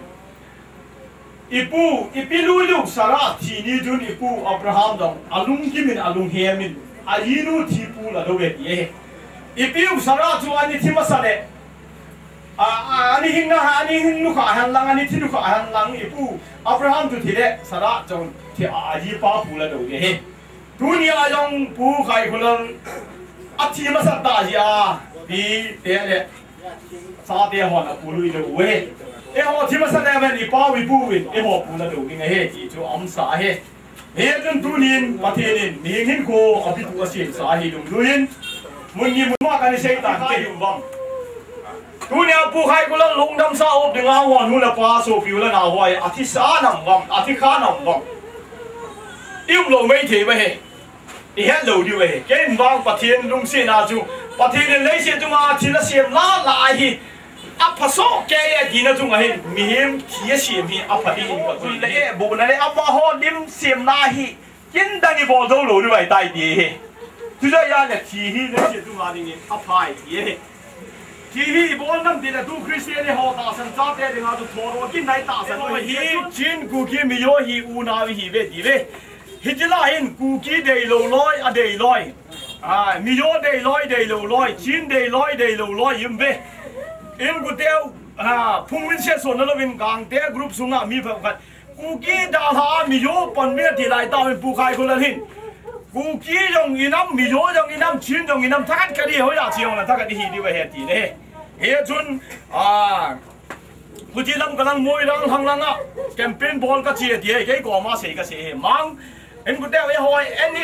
Speaker 9: ipilu lu sara thi ni jun ipu abraham dong alung kimin alung hemin ayinu thi pu la do ve ti ipiu sara chu ani thima sa le ani hinna ani hinnu kha han lang ani thinu kha han lang ipu abraham tu thile sara chong thi aji pa pu la do ge dunia yong pu khai khulang athi ma sa ta ya bi te le sa te hon a pu lui do we e ho thi ma sa le ben I pa wi pu wi e ho pu la do ge he ji chu am sa he he jun tunin pathenin ni hin ko abi tu asim sa hi dum luin mun ni mun ma kan sei ta ke yum bam dunia pu khai ko lang lung dam sa op de nga hon hu la pa so piu la na hoi athi sa nam bam athi kha nam bam im lo mei the ba he I had low you away. Game bang Patien Lung Sin Aju. Patien Lazy to my Tilasium La Lahi. Up a so gay at dinner to my him, Kiashi, me up a him, but we lay a bone and up a whole dim sim lahi. Kin Danny Bordeaux, do I die here? To the young at he lets to running in up high, yeah. He born them did a two Christian hot and top heading out of Toro, Kin night and he chin cookie me yo he una he bet. Hitila in cookie day low loy a day loy. Mi yo day low loy, chin day low loy, yumbe. In good deal, Pungwin says on another in gang, their group soon not me, but cookie da mi yo pon me till I down in Pukai Gulahin. Cookie young enough, mi yo young enough, chin young enough, Takadi Hoya, and Takadi he never had it. Here, Jun, Kutilam Galang Moilang Hanglanga, campaign ball Kachi, the Goma say, Mang. En good day, any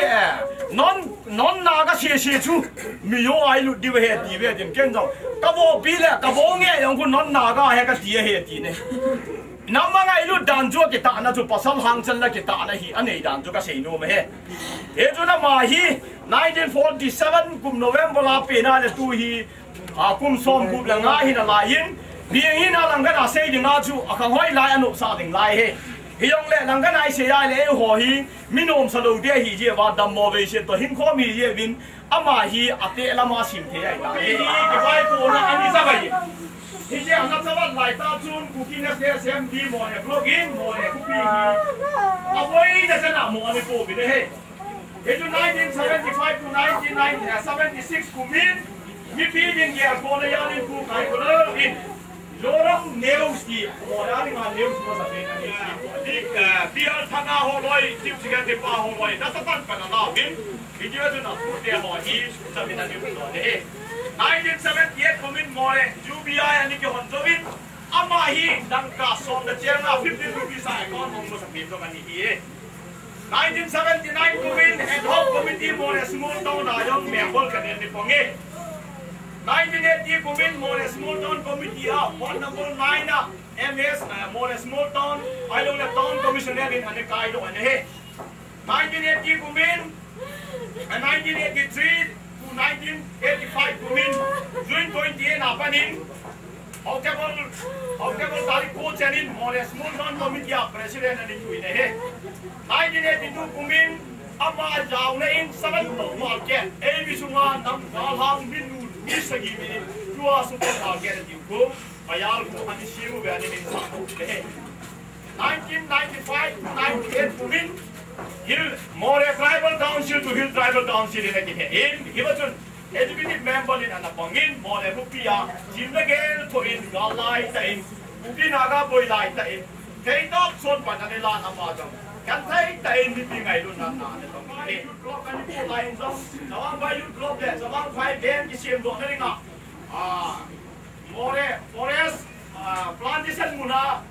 Speaker 9: non naga she too. Me yo, I look the way at the way in Kendo. Kabo Bila, Kabonga, young non naga, I have a dear head in it. Number I look down to Kitana to Passam Hansen like Kitana, he and to say no me. Eduna Mahi, 1947, cum November la pena, the two he, cum som Gulanga in a lion, being in Alangana saying Naju, a Kahoi lion of something lie. He young let Langana say I lay ho he, Minom Salo de he about the motivation to him call me here win Amahi at the Lamasim here. He said, I'm not someone like that soon, cooking us there, same team on a plug in, or a cookie. Away the Senam on the go with the head. Into 1975 to 1976, Kumin, we feed in here for the young cook, I could in. Lorong nails the morning on nails was a big beer Tana Holoi, Tip to get the power Holoi. That's a fun for the law. He did not put their bodies, something that you put on the head. 1978 Kumin More, UBI and Nicky Honzovin, Amahi, Dankas on the Chena, 15 rupees I got almost a bit of an here. 1979 Kumin and Hope Committee more a small town, a young member can be for me. 1980 Kumin more a small town committee up, one number 9 MS more a small town, I don't have town commissioner in and a Kaido and a head. 1980 Kumin and 1983 to 1985 Kumin, June 28 happening. October Tariq coach and in more a small town committee up, president and in a head. 1982 Kumin, Amma Jauna in 7 market, Avisuma, Namham, Mindu. Is a given to us to get you go. Ayalco and Shiu were in 1995 to 98 to win. Hill more a tribal council to Hill tribal council in a he was an educated member in Anapongin, more a Rupia, Jim Nagel to in Galai Tain, Upinaga boy like Tain. Take up son Pananila Amazon. Can take the anything I do not know. You drop and you lines off. The one by you drop that. The one 5 games is him doing up. More forest plantation Muna.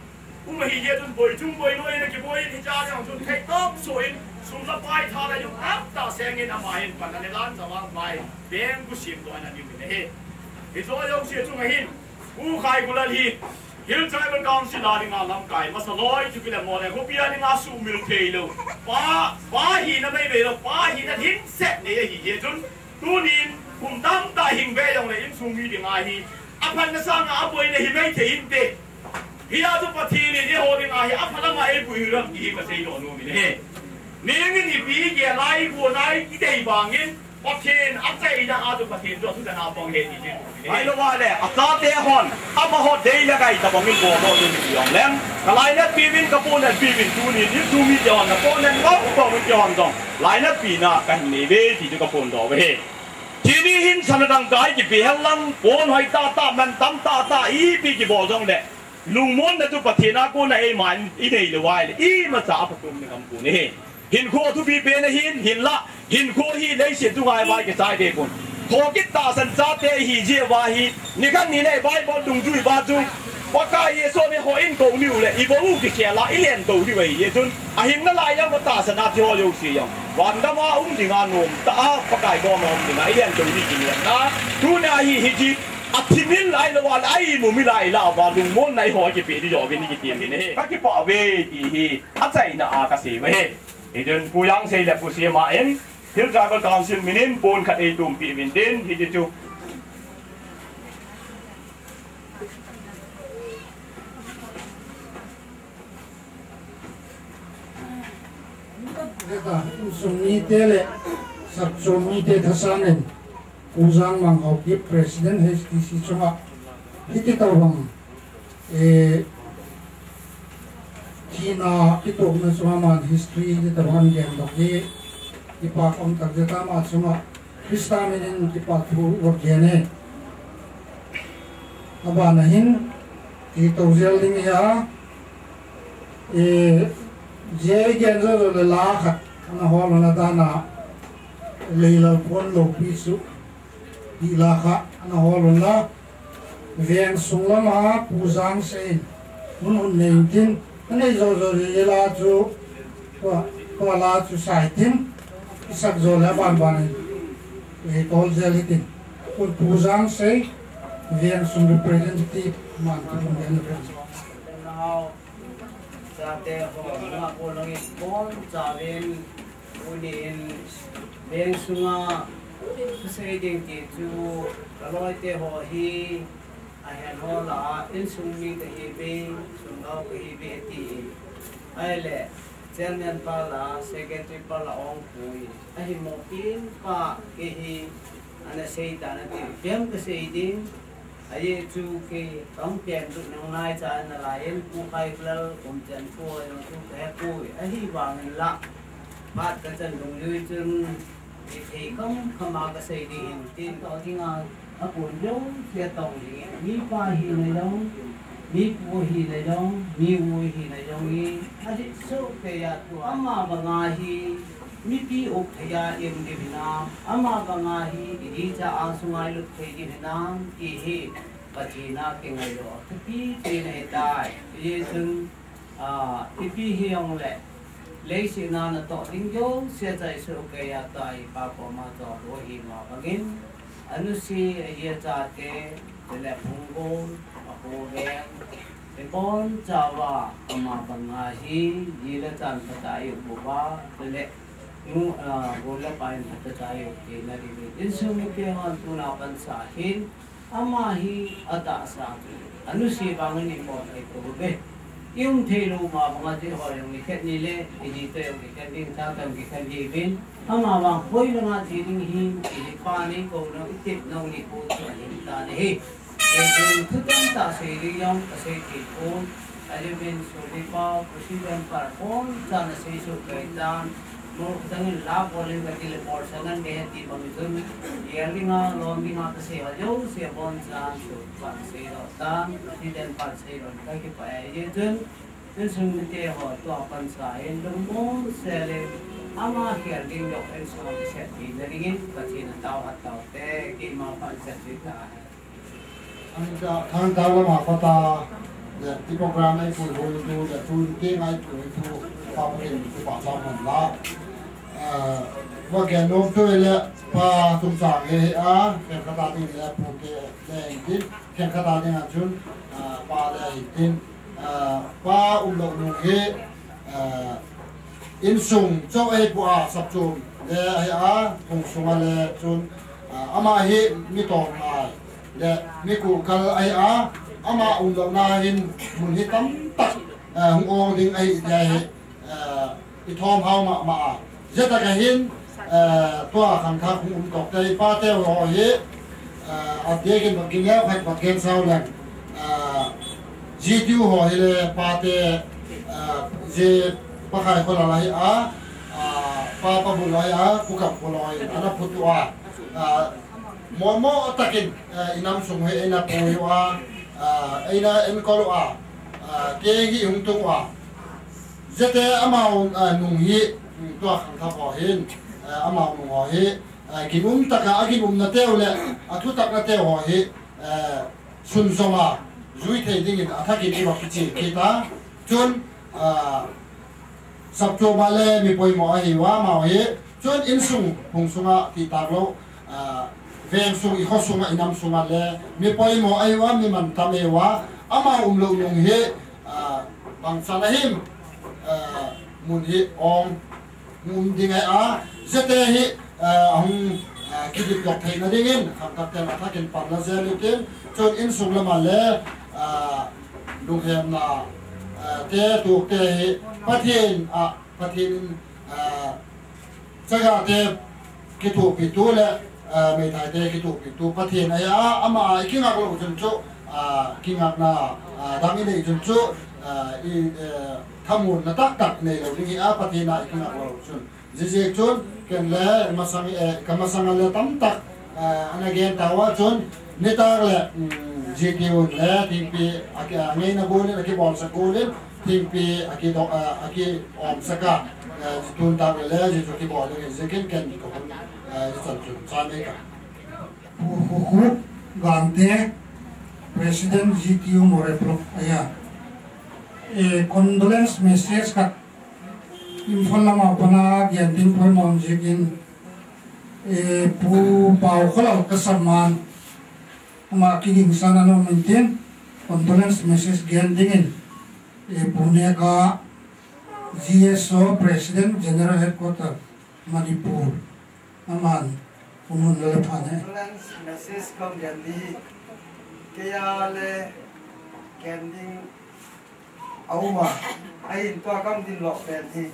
Speaker 9: mà hi ye tun boi chung boi noi na ki boi ni cha jang tun thei top soin sum la pai tha la yu ap ta seng in amain pan na lan zawang mai beng ku sim do na ni me he hi zo yo si chung hin u khai gulal hi Hill Tribal Council dari nga lam kai masaloi chu kila mo le ko pia ni nga su mil thei lo pa hi na mai ve lo pa hi na hin set ne hi ye tun tu nin kum tam ta hing ve yong le in su mi di nga hi apan na sa nga apoi ne hi mai the in te hi a tu pathi ni ni ho di nga hi apala ma e pui ram hi ma sei do no mi ne ning ni bi ye lai ko nai ki dei bangin Pakin, apa yang ada pakin tu sudah nampak hedi je. Ayo wale, asal dia hon, apa hot day lagai tak bangin bodoh tu ni yang lem. Kalau ini pivin kapun dan pivin tu ni, ni tu mi jalan kapun dan ngap kapun jalan dong. Lainnya pina kan ni be di tu kapun dah be. Jadi hin sana dang gai di behelang, pon hai ta man tam ta i pi di bodoh le. Lumon tu pakin aku na man ini lewai, i masa apa tu ni kampung ni. Hin ko tu bi be na hin la. Hin ko hi lấy tiền tu hai vai cái sai thế con, thô cái ta sân sát thế hi gì vai hi,你看你那vai bao đồng chui ba chung, 我家嘢所以可以搞了嘞，一部屋嘅嘢啦，一年搞啲位嘢樽，啊現在來有個大神啊，跳有時用，還得嘛唔定啊，我唔得啊，不計個嘛唔定啊，一年做呢件嘢啦，tu那hi hi啊，天面來了話，哎冇咪來啦，話龍門來可以別啲咗邊啲店面咧，嗰啲包味啲hi，啊真係啊個時味，呢陣古樣勢力古時嘛人。Hill Tribal Council minin pon kat itum pivin din hijitu
Speaker 10: Eka sumni tele sab sumni te thasanen uzang mang hoki president HTC chunga hiti tawang kina itok na chunga man history de tawan gen dokye ipa om tarjeta ma chunga Kristamin ipa thu workene abana hin ti tawzel ding ya je genzo le la khat na hol na dana leila pon lo pisu di la kha na hol na veng sungla ma puzang se mun neitin ane zo le la chu ko la chu saitin isak zo la ban e tol zelitin ko puzang se veng sung representative man to den
Speaker 11: Sate ho mga kulong ipon sabil unin ben sunga kusay tu kalau te ho hi ayan ho la in sungmi te hibe sungau ke hibe ti aile chairman pala secretary pala ong pui ahi mo pin pa ke hi ana sei ta na ti pem ke sei din ai chu ke tong pian tu nang nai cha na la yen pu khai flal om chan pu yo chu ke pu ai hi wang la pat ka chan dong lui chun ti thei kom khama ka sei di tin to ting a pun yo sia tong ni mi pa hi le dong mi pu hi le dong mi wu hi le dong ni a di so ke ya tu ama ba nga hi mi pi ok thaya em de bina ama banga hi di cha asungai lut thei di bina ki hi patina ke ngai lo pi te nei dai ye sun pi hi ong le le si na na to ding yo sia chai so ke ya tai pa po ma to ro hi ma bangin anu si ye cha te le phungo ko ge pon chawa ama banga hi ye la chan ta tai bu ba le nu bola pain hata tayo ke nari in sumi ke han tuna bansa hin ama hi ata sa anu si bangun ni mo ai to be yung thelo ma banga ti ho yung ni khet ni le ni te yung ni khet ding ta tam ki khet ji bin ama bang hoi la nga ji ding hin ki pa ni ko no itip no ni ko so ni ta ni hi e kun thutam ta se ri yang ta se ki ko ali bin so di pa president par kon ta na se so kai dan mo tangin la polling ka teleport sangan de ti pamizun yearlinga longinga ka se hajo se bon san so pa se ro tan president pa se ro ka ki pa ye jun en sung te ho to pan sa en dong mo se le ama yearling yo en so se ti le ringin ka ti na taw at taw te ki ma pa se ti ta
Speaker 10: an ta la ma pa ta ที่โปรแกรมไอ้ผู้ดูดูแต่ทุนเก่งไอ้ผู้ดูความเก่งผู้ปราบเรามันละว่าแกโน้มด้วยเลยพาตุ้มสางเลยแข่งขันนี่แหละผู้เก่งแรงดิ้นแข่งขันนี่จุนปาเลยดิ้นปาลงนุ่งเฮอินซุงเจ้าไอ้ปัวสับจุนเลยไอ้คงสุมาเลยจุนอามาเฮมีตองมาเลยมีกูกัลไอ้อามาลงนาหินมุนเฮตั้มตักหงองดิ้งไอ้ใหญ่อีทอมเฮามาเจตกะหินตัวขังทักหุ่นตกใจป้าเต้วรอเฮอัดเดียกินบักกินแล้วใครบักเกนเศร้าเลยจีดิวหัวเฮเลยป้าเต้เจป้าใครคนอะไรป้าบุญลอยกูกับบุญลอยอันนั้นพุทธวะมอตะกินอินามสมุยอินาปุยวะอินาเอ็มกอลวะเกยิหุ่นตัววะเจตอามาหนุ่มฮีตัวขังทับหัวเฮนอามาหนุ่มหัวเฮกินตะกะกินนาเตวเลยทุตักนาเตวหัวเฮสุนสมาจุยเทดิ้งถ้ากินอีวักจิกิตาจนสับโจมาเลยมีปอยหมอหิวมาเฮจนอินซุงหงซุงะติตาโลเวียงซุงอีกข้อซุงะอินามซุงะเลยมีปอยหมอหิวมีมันทำเอวะอามาลงเฮบางสันหิมมุนฮิองมุนดิ้งไอ้เจตฮิองคิดดอกเทนดิ้งขับกับเต็มถ้ากินปันละเซลิกินจนอินสุงละมาเลลุงเฮมนาเตตุกเตฮิพัทธินสักการเตกิทูปิตูเลไม่ได้เตกิทูปิตูพัทธินไอ้อามาคิงักเราจุนจุคิงักนาดังนี้จุนจุทำมูลนักตักเนี่ยเราที่พัฒนาอีกนักเราชนจีจุนกันเลยมาสังมาสังเลยตั้มตักอันนี้เกินตัวชนนิตาเลยจีกิวเลยทิ้งปีเงี้ยนักบุญนักบอลสักบุญทิ้งปีออมสักตุนตาเลยจีจุดที่บอลเลยจีกินกันก็คนสันจุนสามเอก
Speaker 12: ผู้การเตะ President GTU more pro aya condolence message kat informa pana gianting poi mon jikin pu pau khala kasaman ma kining sana no maintain condolence message gianting pune ka GSO President General Headquarters Manipur aman pumun le phane
Speaker 2: condolence message kam gianti kaya le gianting Auma, ayin tua kam din lok penti.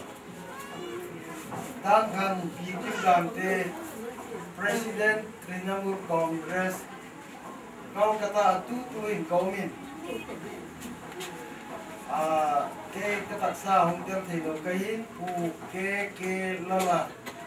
Speaker 2: Dan kan bikin dante President Trinamool Congress kau kata tutuin kaumin. Ke ketaksa hongtel thilo kahin ke lala.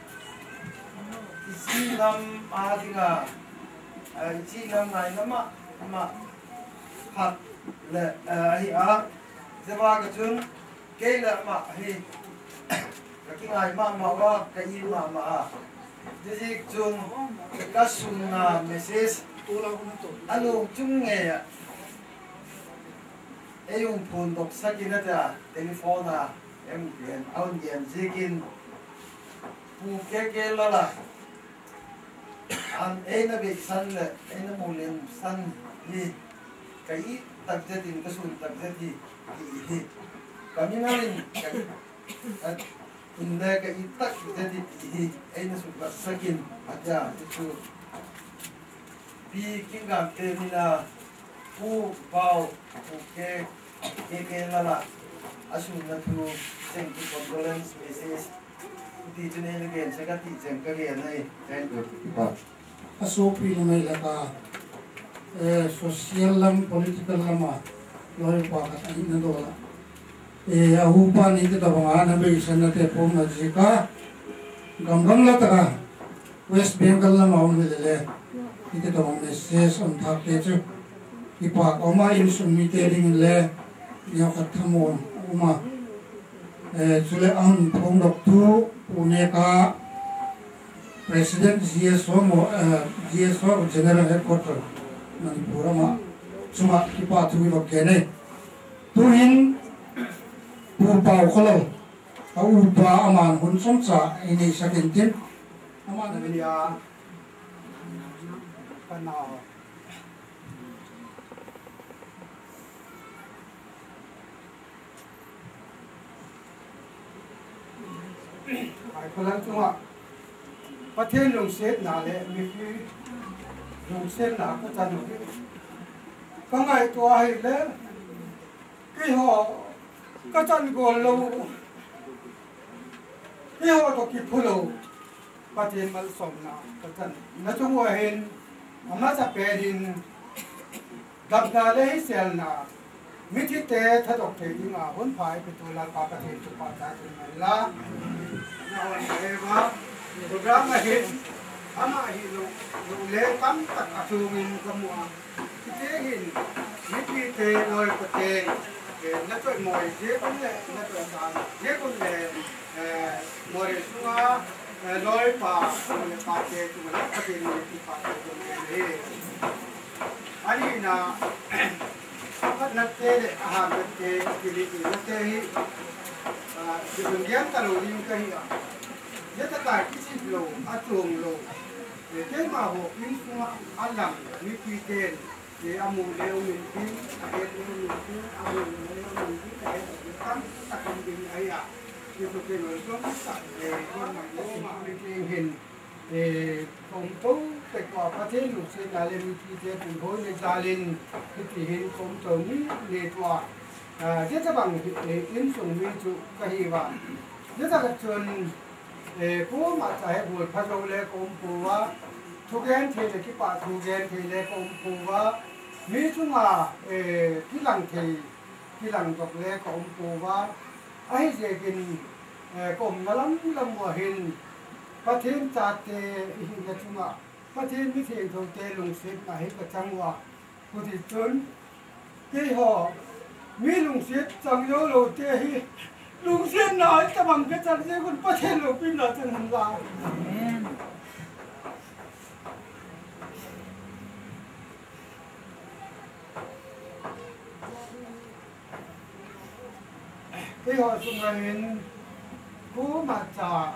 Speaker 2: Isi nam adinga, isi nam nai nama hak le Sebab kecun, kela mak hi, kakingai mak wa kayi mak. Jadi kecun kasuna message, anu cunge ya, yung pundok sakin ada telefona, MPN, audian zikin, kela lah, an nabi san le, mulin san hi, kayi tak jadi kasun tak jadi. Kami ngarin at hindi ka itak jadi ay nasuka sakin aja itu bikin gamte nila pu pau ke lala asun na tu thank you condolence message di jene again sagati jengka again ay thank you
Speaker 12: asopi na may laka social lang political lama lori pakat ay nadola ahupan itu tabangan nabi sana tepom na jika gamgam lataka West Bengal na maun nilele itu tabang message on thak techu ipak oma insum meeting le niya kathamon uma chule ang pong doktu pune ka President GSO General Headquarters Manipur ma cuma ipa tuwi bagene tuhin pupau kalau upa aman hun somsa ini sakintin aman
Speaker 2: dia kenal ai pelan cuma patien lung set na le mi lung set na ko chan ko ngai to ai le cái họ cái chân của lâu cái họ có kịp phụ lâu bắt tiền mà sống nào cái chân nói chung là hiện mà sẽ về đến gặp nhà lấy xe nào mấy thứ tệ thật độc thể nhưng mà vẫn phải bị tôi là cả tiền chụp vào trái này là nào là mà program là hiện ama hiện lúc lễ cắm tất cả số mình cầm mua cái hiện mấy thứ tệ rồi có tiền nó chơi mồi dễ cũng lệ nó chơi sàn dễ cũng lệ mồi xuống lối phà kê chúng mình có tiền người thì phà chúng mình đi anh đi na bắt nát tê để nát tê cái gì nát tê hi thì mình ghé ta lối như cái gì nhất tất cả cái gì lối chuồng lối để thế mà hộ in xuống ăn làm như kia tiền để amu leo mình pin cái mình pin amu leo mình pin cái tăng tăng pin ấy à thì tôi kêu là giống sạch để con mà nó mà mình hình để phòng tú cái quả phát triển lục sẽ là lên chi tiết từng khối lên ra lên cái thì hình phòng trồng ní để quả rất là bằng để in dùng nguyên trụ cái gì vậy rất là trường để cố mà chạy buổi phát đầu lên công phu á thu gen thì là cái quả thu gen thì là công phu á mỹ chúng mà cái lăng độc lệ công phu á ai dễ kinh công nó lắm mùa hình phát triển chặt thì hình cái chúng mà phát triển mỹ thiện thầu tê lùng xếp mà hết cả trăm hoa của thị trấn cái họ mỹ lùng xếp chẳng nhớ lầu tê hi lùng xếp nói ta bằng cái chân dễ còn phát triển lầu pin là chân hình là cái họ xung quanh cố mà trả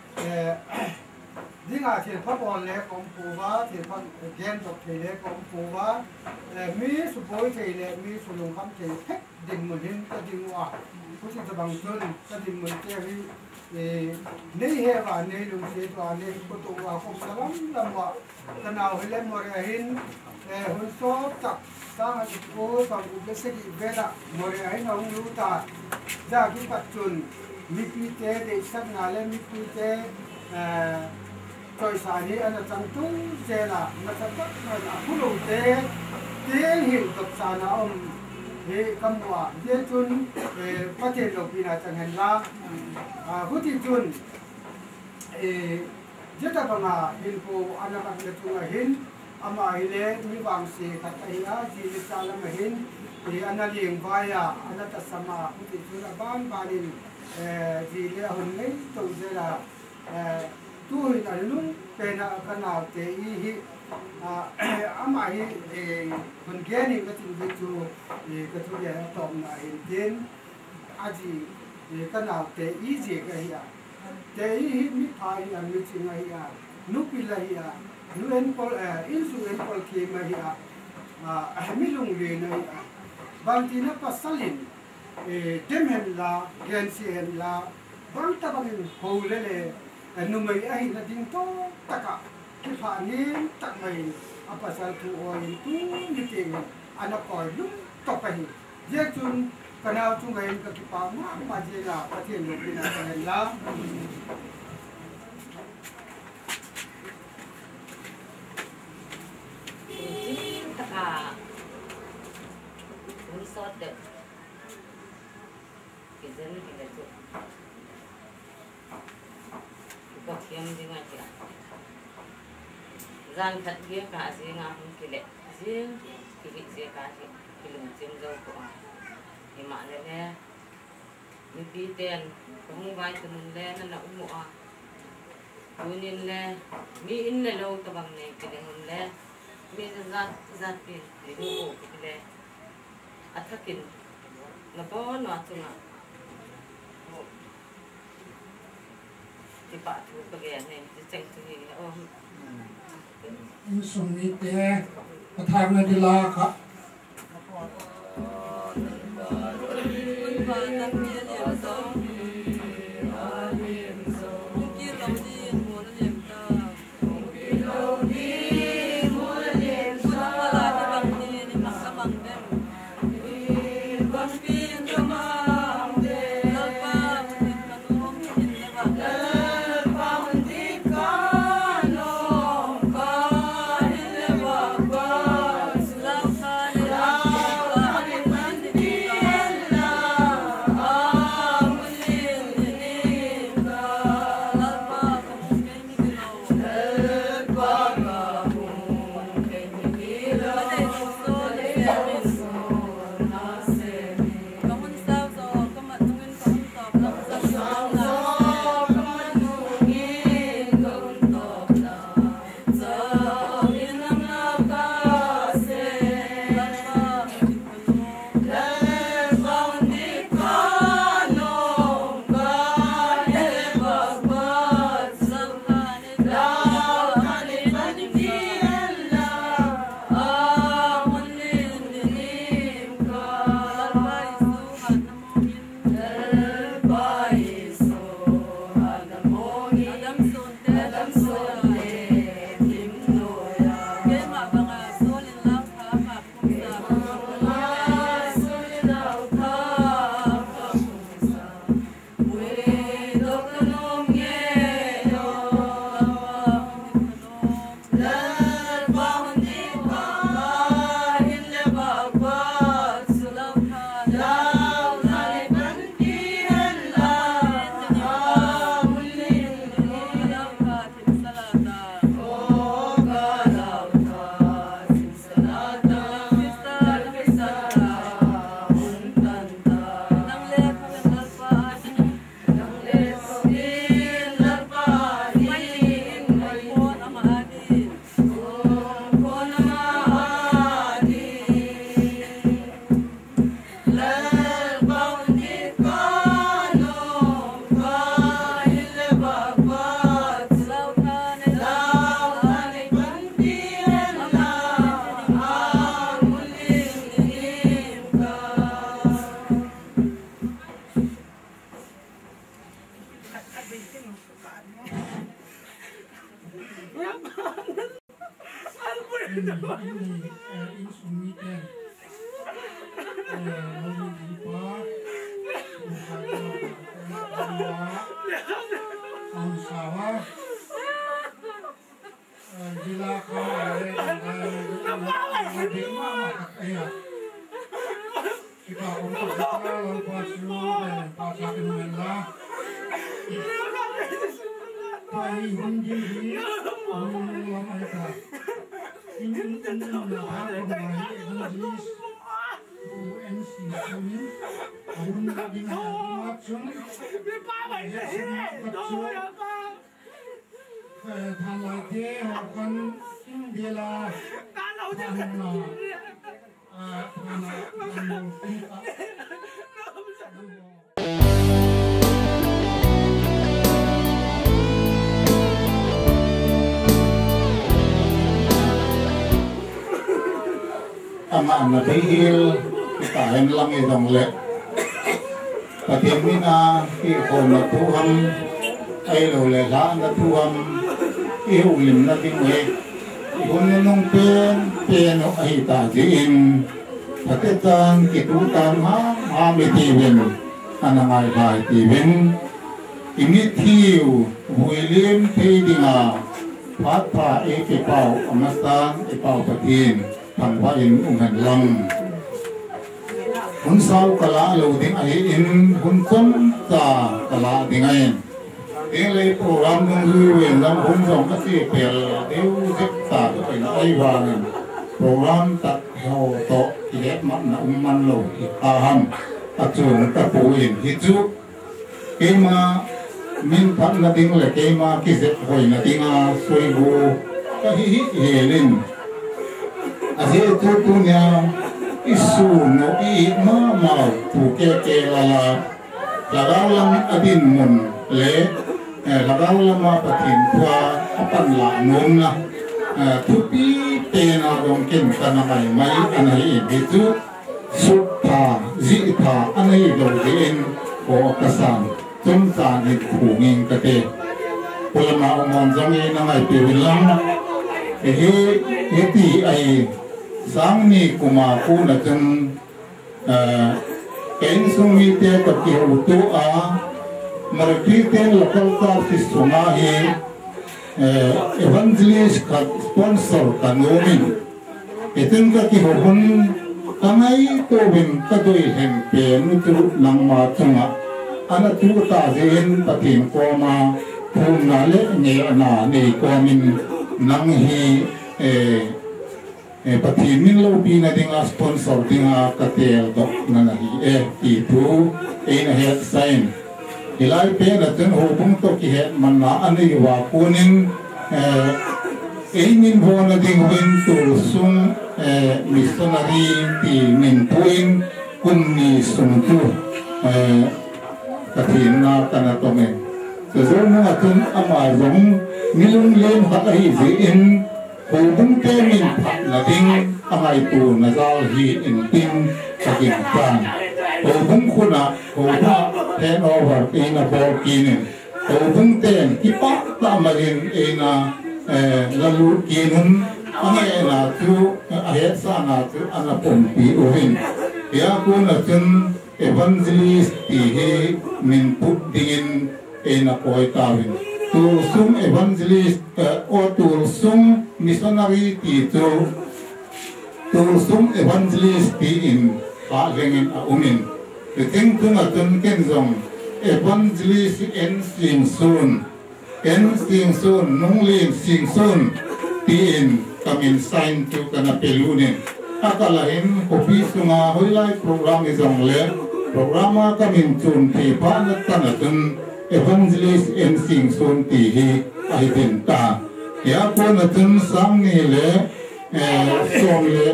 Speaker 2: đi ngã thiền pháp bồn lệ công phu vá thiền pháp gen độc thì lệ công phu vá mi số bối thì lệ mi số lùng khám thì hết đình một hình cái đình hòa có thể là bằng chân cái đình một cái thì nếu hè và nếu lùng xế và nếu có tụ vào không sao lắm làm hòa cái nào hay lên một cái hình hồi số chặt sang cái cố sang cái sẽ bị về đó một cái nó không lưu ta ra cái bắt chuẩn mi pi tê để sắc ngà lên mi pi tê tôi xài đi anh chẳng tung xe là mà chẳng tất là phun đầu tê tê hiện tập xài nào ông thì cầm quả tê chun phát triển đầu pin là chẳng hành la hút thì chun rất là bằng à hiện cô anh là bằng được chung là hiện ama ile mi wang se kataya ji le sala mahin thì anh là liền vai à anh là tasama hút thì chun là ban banin ji le hun nei tôi sẽ là tôi là lúc cái nào thế hi ama hi phần kia này cái chuyện về chú cái chú này tổng là hiện đến aji cái nào thế ý gì cái à thế hi mi phải là mi chuyện này à núp là hi à nu en pol insu en pol kia mà hi à mi lung le này à bang tina pasalin dem hen la gen si hen la bang ta bang ho le numai ai là ding to taka cái phản nên tặng mày apa sal tu oi tu như thế anh coi lúc tập cái gì chun cái nào chung cái pa mà gì là phát triển được cái này là
Speaker 5: taka uống sốt được cái dân cái là có kiếm gì mà chị gian thật kia cả gì ngà không kì lệ riêng kì bị gì cả chị kì lùng riêng dâu của thì mà nè mình đi tiền không vay từ mình lên nó là ủng hộ tôi nên lên mi in là lâu tao bằng này kì để mình lên mi ra tiền để ủng hộ kì lên thắc kinh Napon waktu na. Tiba tu bagian ni, ceng tu ni. Oh.
Speaker 12: Insum ni teh, pathang na dila ka.
Speaker 10: Ama na bihil kain lang itong le patin mina iko na tuhan ay lo le la na tuhan iulim na tingwe ikon nung pen o ay tajin patitan kitutan ha mitibin anangay hay tibin initiw huilim pedinga patpa ikipaw amastan ipaw patin pangpain ungan lang unsaw kala lo ding ay in hunton ta kala dingayin ilay program ng huwin ng hunsong kasi pel dew zipta ay naaywanin program tak hao to ilet man na umman lo itahan at yung tapuin hitu kema minta na ding le kema kisip koy na dinga suigo kahihi helin Asi itu punya isu no I ma mau puke ke lala lagaw lang adin mun le lagaw lang ma patin tua apan la nun na tupi tena dong ken kana mai anai bitu supha zitha anai do din ko kasan tum sa ni khunging ka te ulama umon zongi na ngai piwilang ti ai sang ni kuma ku na chen ken sumi te ka ki tu a marki ten local car fi sunga hi evangelist ka sponsor kanomin itin ka ki hon kangai to bin ka doi hen pe nu tu nang ma chunga ana tu ta zen patin ko ma phum na le ne na ne ko min nang hi pathin min lo pi na dinga sponsor dinga katel dok na hi ti tu na het sign ilai pe na ten ho bung to ki het man na ani wa kunin min ho na ding win tu sung missionary ti min puin kun ni sung tu pathin na kana to me so zo na tun ama zong milung len ha hi zi in ho bung te min phat na ding amai tu na zal hi in tin takin pan ho bung khuna ho ba ten over in a ball kinin ho bung ten kipa ta marin ina lalu kinun amai na tu ayat sa na tu ana pompi ovin ya ku na tun evangelist ti min put dingin ina koi tawin tu sum evangelist o tu sum missionary ti tu sum evangelist ti in pa gengin a umin the thing tu na tun ken zong evangelist en sing soon nung lin sing soon ti in kamin sign tu kana pelunin akalahin kopi sunga hoilai program izong le programa kamin chun ti pa na tanatun evangelist en sing soon ti hi aidenta ya ko na tun sang ni le som le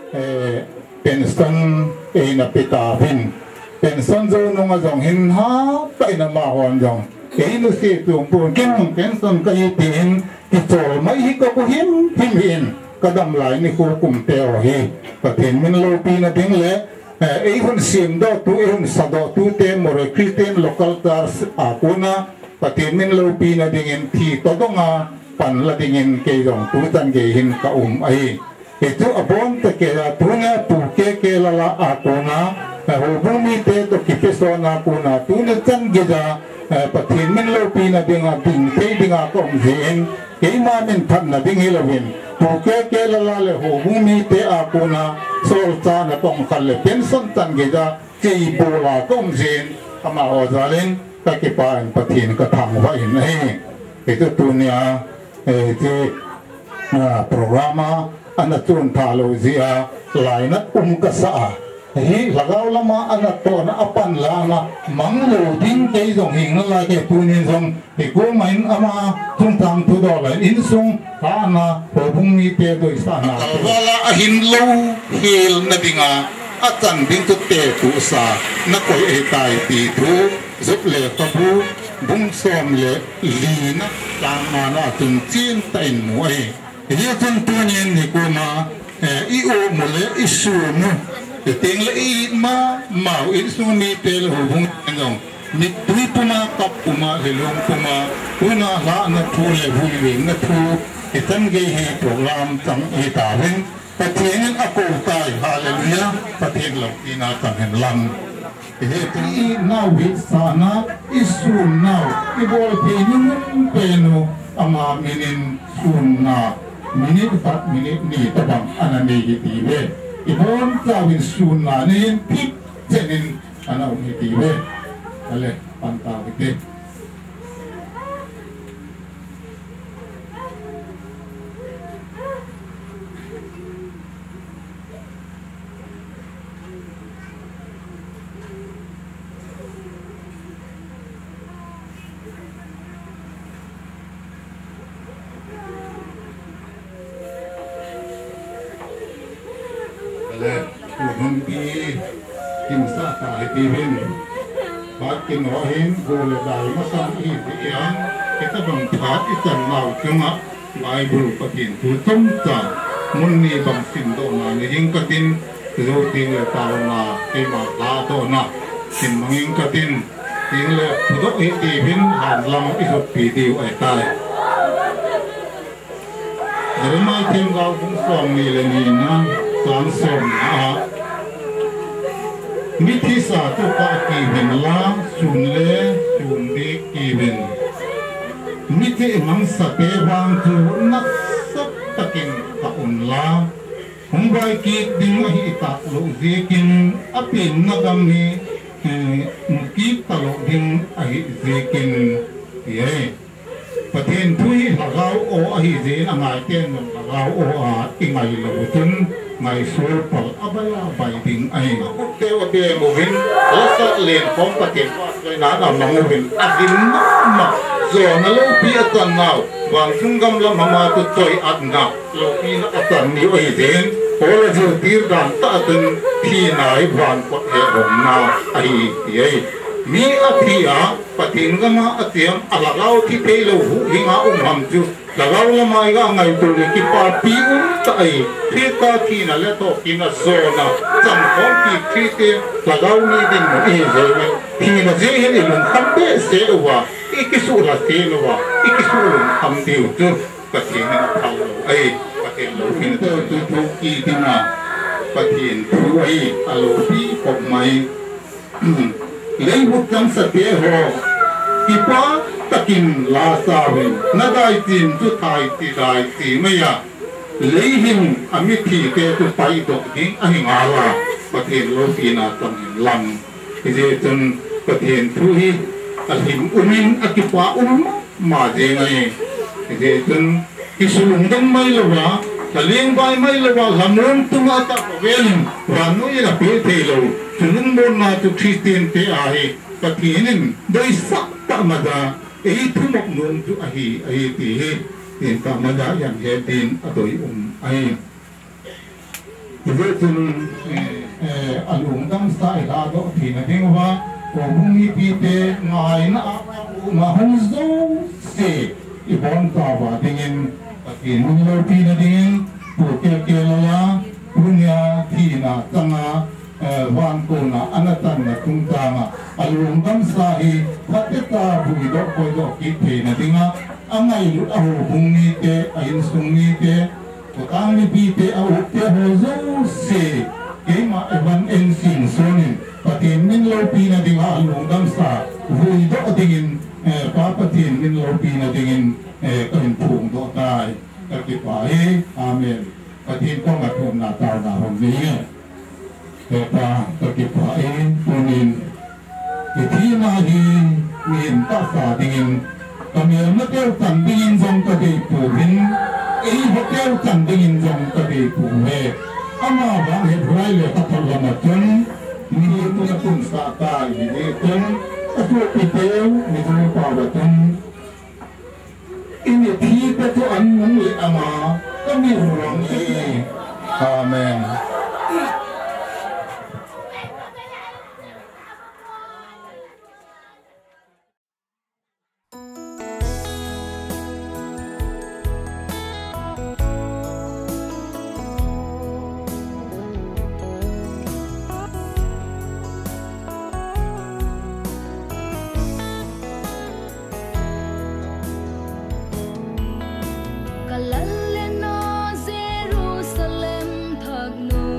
Speaker 10: pension na pitavin pension zo nong azong hin ha pa na ma hon jong no se tu pun ken pension ka itin ki chol mai hi ko him kadam lai ni ko kum teo hi pathin min lo pi na ding le hun sim do tu hun sa do tu te more christian local cars akuna pathin min lo pi na ding en thi to donga pan la ding en ke jong tu tan ge hin ka ai itu abon te ke la tu na pu ke la la akuna ho bumi te to ki pesona kuna tu na tan ge da pathin min lo pi na ding a ding te ding a kom zen ke ma min phan na ding hilawin puke ke la le ho bumi te akuna sol cha na tong khal le pension tan ge da ke bola kom zen ama o zalin ka ki pa an pathin ka thang wa in nei itu tunia te programa ana tun thalo zia laina ka sa hi lagaw lama ana to na apan lama manglo ding ke jong hing la ke tunin jong hi ko main ama tung tam tu do la in sung ta na ho bung mi pe do sa na wala ahin lo hil na dinga atan ding tu te tu sa na ko e tai ti tu zup le ka bu bung som le li na ta ma na tun chin tain moi hi tun tunin ni ko ma I o mo le isu mo ting le I ma mau in su mi pel ho bung ngong ni tui puma kap puma helong puma una la na thu le bui we na thu itan ge he program tang e ta ren pathen a ko tai hallelujah pathen lo ina tang hen lam he ti now we sana isu now I bol pe nin pe no ama minin sunna minit pat minit ni tabang anane gitiwe ibon tawin sunna nin pip tenin ana gitiwe ale panta gite
Speaker 6: hung pi kim sa ta ti hin ba kin ho hin go le dai ma sam hi ti an kita bang phat itan mau kema mai bul patin tu tum ta mun ni bang sin do na ni hing katin zo ting le ta na ke ma la do na sin manging katin ting le pudo hi ti hin han lam isot pi tiu ai tai Ramai thêm gạo cũng xong này là nhìn na sáng xong à mi thi sa tu pa kỳ bình la sun le sun đi kỳ bình mi thi mang sa pe vang tu nak sắp takin ta la hung vai kỳ ding hi ta lo di kin apin na gam ni ki ta lo ding ai di kin ye Patin thui lagaw o ahizi na ngay ten lagaw o ingay labutun ngay sulpal abaya bay ding ay te o te movin lasa len pom patin na na movin adin na zo na lo pi atan naw wang sunggam la mama tu toy at na lo pi na atan ni o ahizen ola jo tir dan ta atan pi nai wan pot he hom na ai ye mi athia patin gama atiam alagaw ti pelo hinga ham ju lagaw la mai ga ngai tu ki pa pi tai thita ki na le to ki na zona cham khom ki thite lagaw ni din mo e je pi na je he ni mun kham pe se wa ikisu la se no wa ikisu ham tiu tu patin na thau ai patin lo hin tu tu ki ti na patin tu ai alo pi pok mai lấy một trăm sợi ho, kipa takin la savin, nadai tin tu thai ti dai ti maya, lấy him amithi te tu pai dok ding ahi ngala, pathen lo pina tam lam, ije tun pathen thu hi, alhim umin akipa ma je ngai, ije tun kisulung dang mai lawa, kaleng bai mai lawa, lamron tunga ta pavelin, ranu ina pe te lo. Tunung mon na tu Christian te ahi patinin doi sak ta mada ei thumok nun tu ahi ti he tin ta mada yang he tin atoi ai tun alung dam sai la do thi na ding wa ko bung ni pi te ngai na ma hong zo se I bon ta wa dingin patin mun lo pi na dingin tu ke la punya thi na tanga wan ko na anatan na tungtanga alung dam sahi pateta bui do ko do ki the na dinga angai lu aho bung ni te ain sung ni te ko tang ni pi te au te ho zo se ke ma evan en sin sonin patin min lo pi na dinga alung dam sa bui do dingin pa patin min lo pi na dingin kain phung do tai ka ki pa amen patin ko ma thum na ta na hom ni Kata terkipain punin Ketina hi Min tak sadingin Kami hotel tandingin jong kade puhin Hotel tandingin jong kade puhe Ama bang hebrai le tatal lamatun Ini itu na pun sata Ini itu Atu piteu Itu pabatun Ini tipe tu anung le ama Kami ruang Amen
Speaker 1: Jerusalem thak nu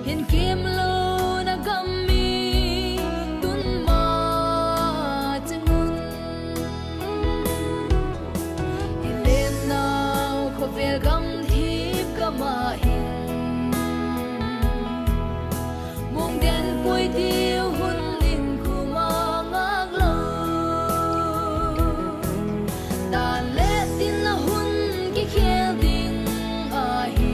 Speaker 1: in kim lo na gammi tun ma changun ilen now khovel gam hip kama hin mong den pui tiêu hun lin kuma ngak lo ta le tin na hun ki khel ding a hi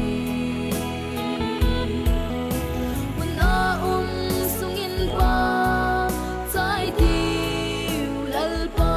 Speaker 1: hun a sungin pa chai tiu lal pa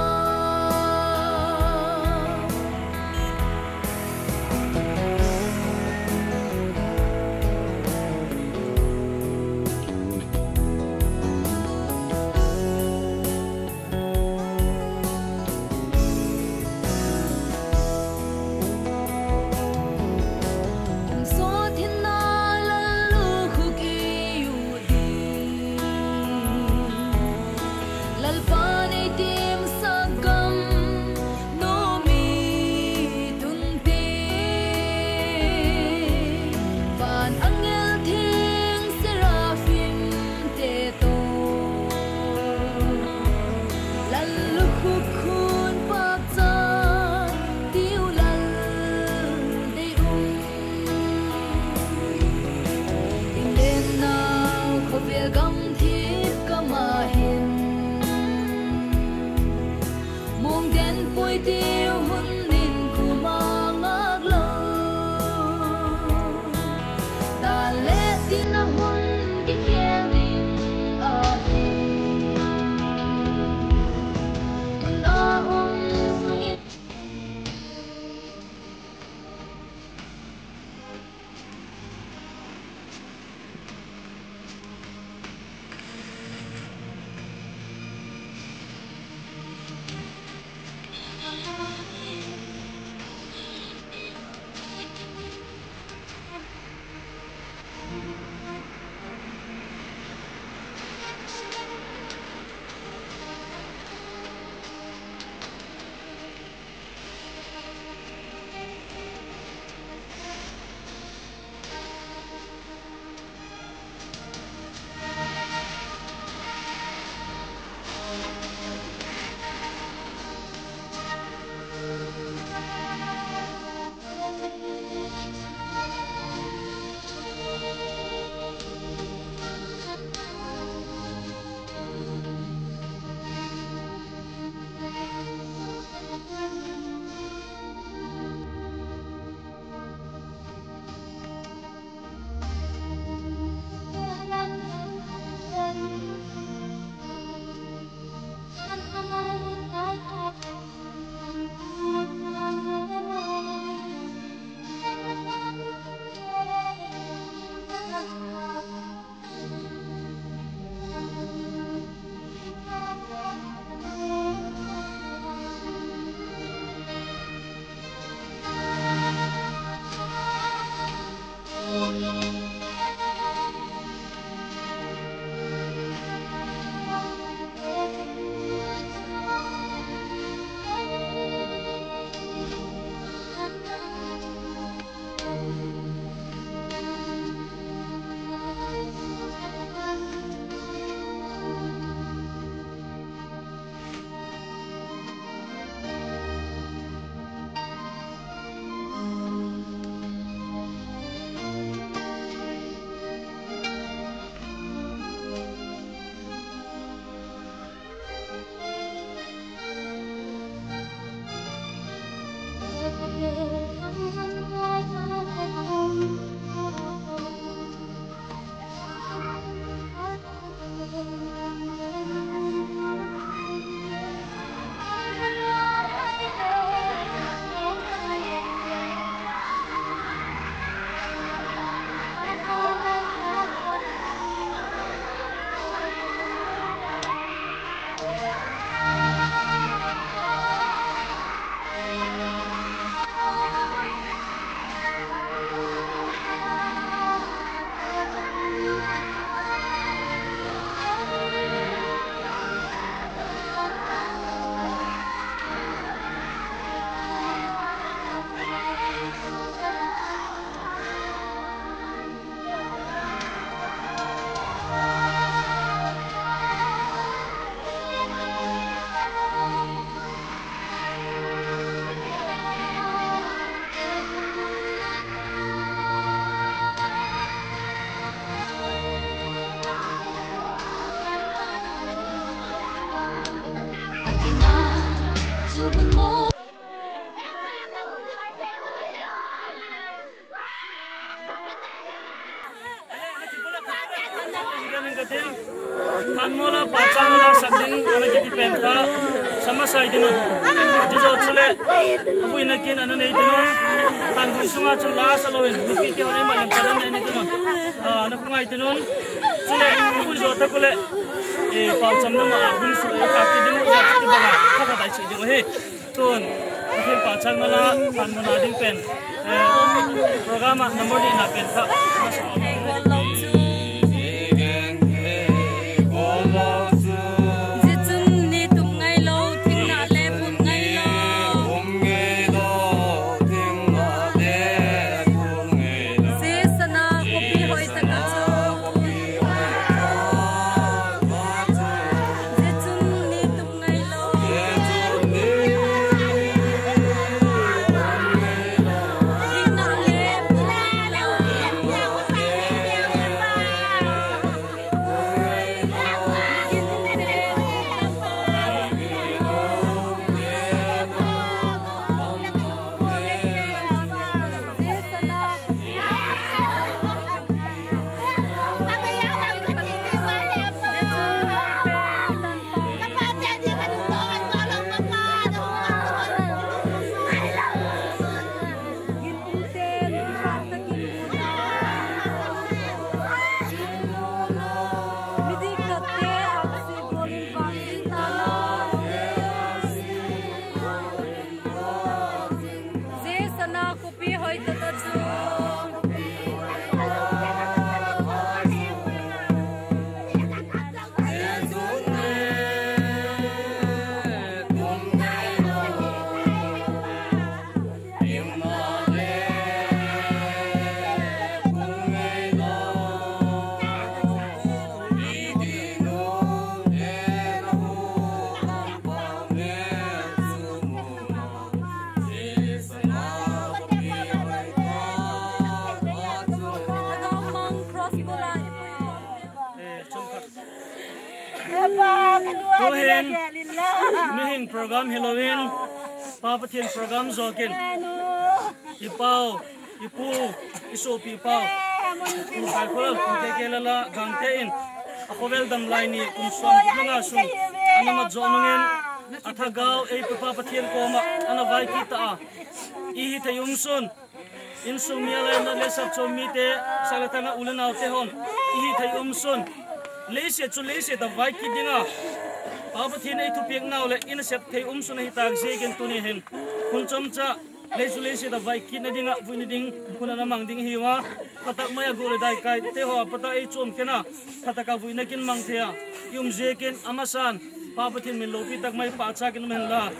Speaker 4: Kan mola pacang mola sabding anak kita penta sama saya dino. Jauh cule, aku inakin anak ini dino. Kan sungai cula selalu bukit yang orang malam kadang ini dino. Anak sungai dino. Cule, aku jauh tak cule. Pacang nama aku sungai kaki dino. Jadi baga, apa dah cik dino he. Tuan, mungkin pacang mola kan mola ding pen. Program nombor di nak penta. Mihing program Halloween, papatin program zokin. Ipau, ipu, isu pipau. Kung kalkul, kung kekelala gangtein. Ako weldam laini kung suam mga sung. Ano madzonungin atagaw ay papatin ko ma. Ano vai kita ihita yumsun. Insung mialay na lesap chomite salatanga ulan autehon. Ihita yumsun. Leise chu leise da vai kidinga. Papatin ay tupiak na ule inasep tay umsun na hitag zikin tunihin. Kung chomcha leise da vai kid na dinga puniding kuna namang ding hiwa. Patak maya gure dai kai teho pata ay chom kena pataka buinakin mang thea. Yung zikin amasan papatin min lopi tak may paatsakin menla.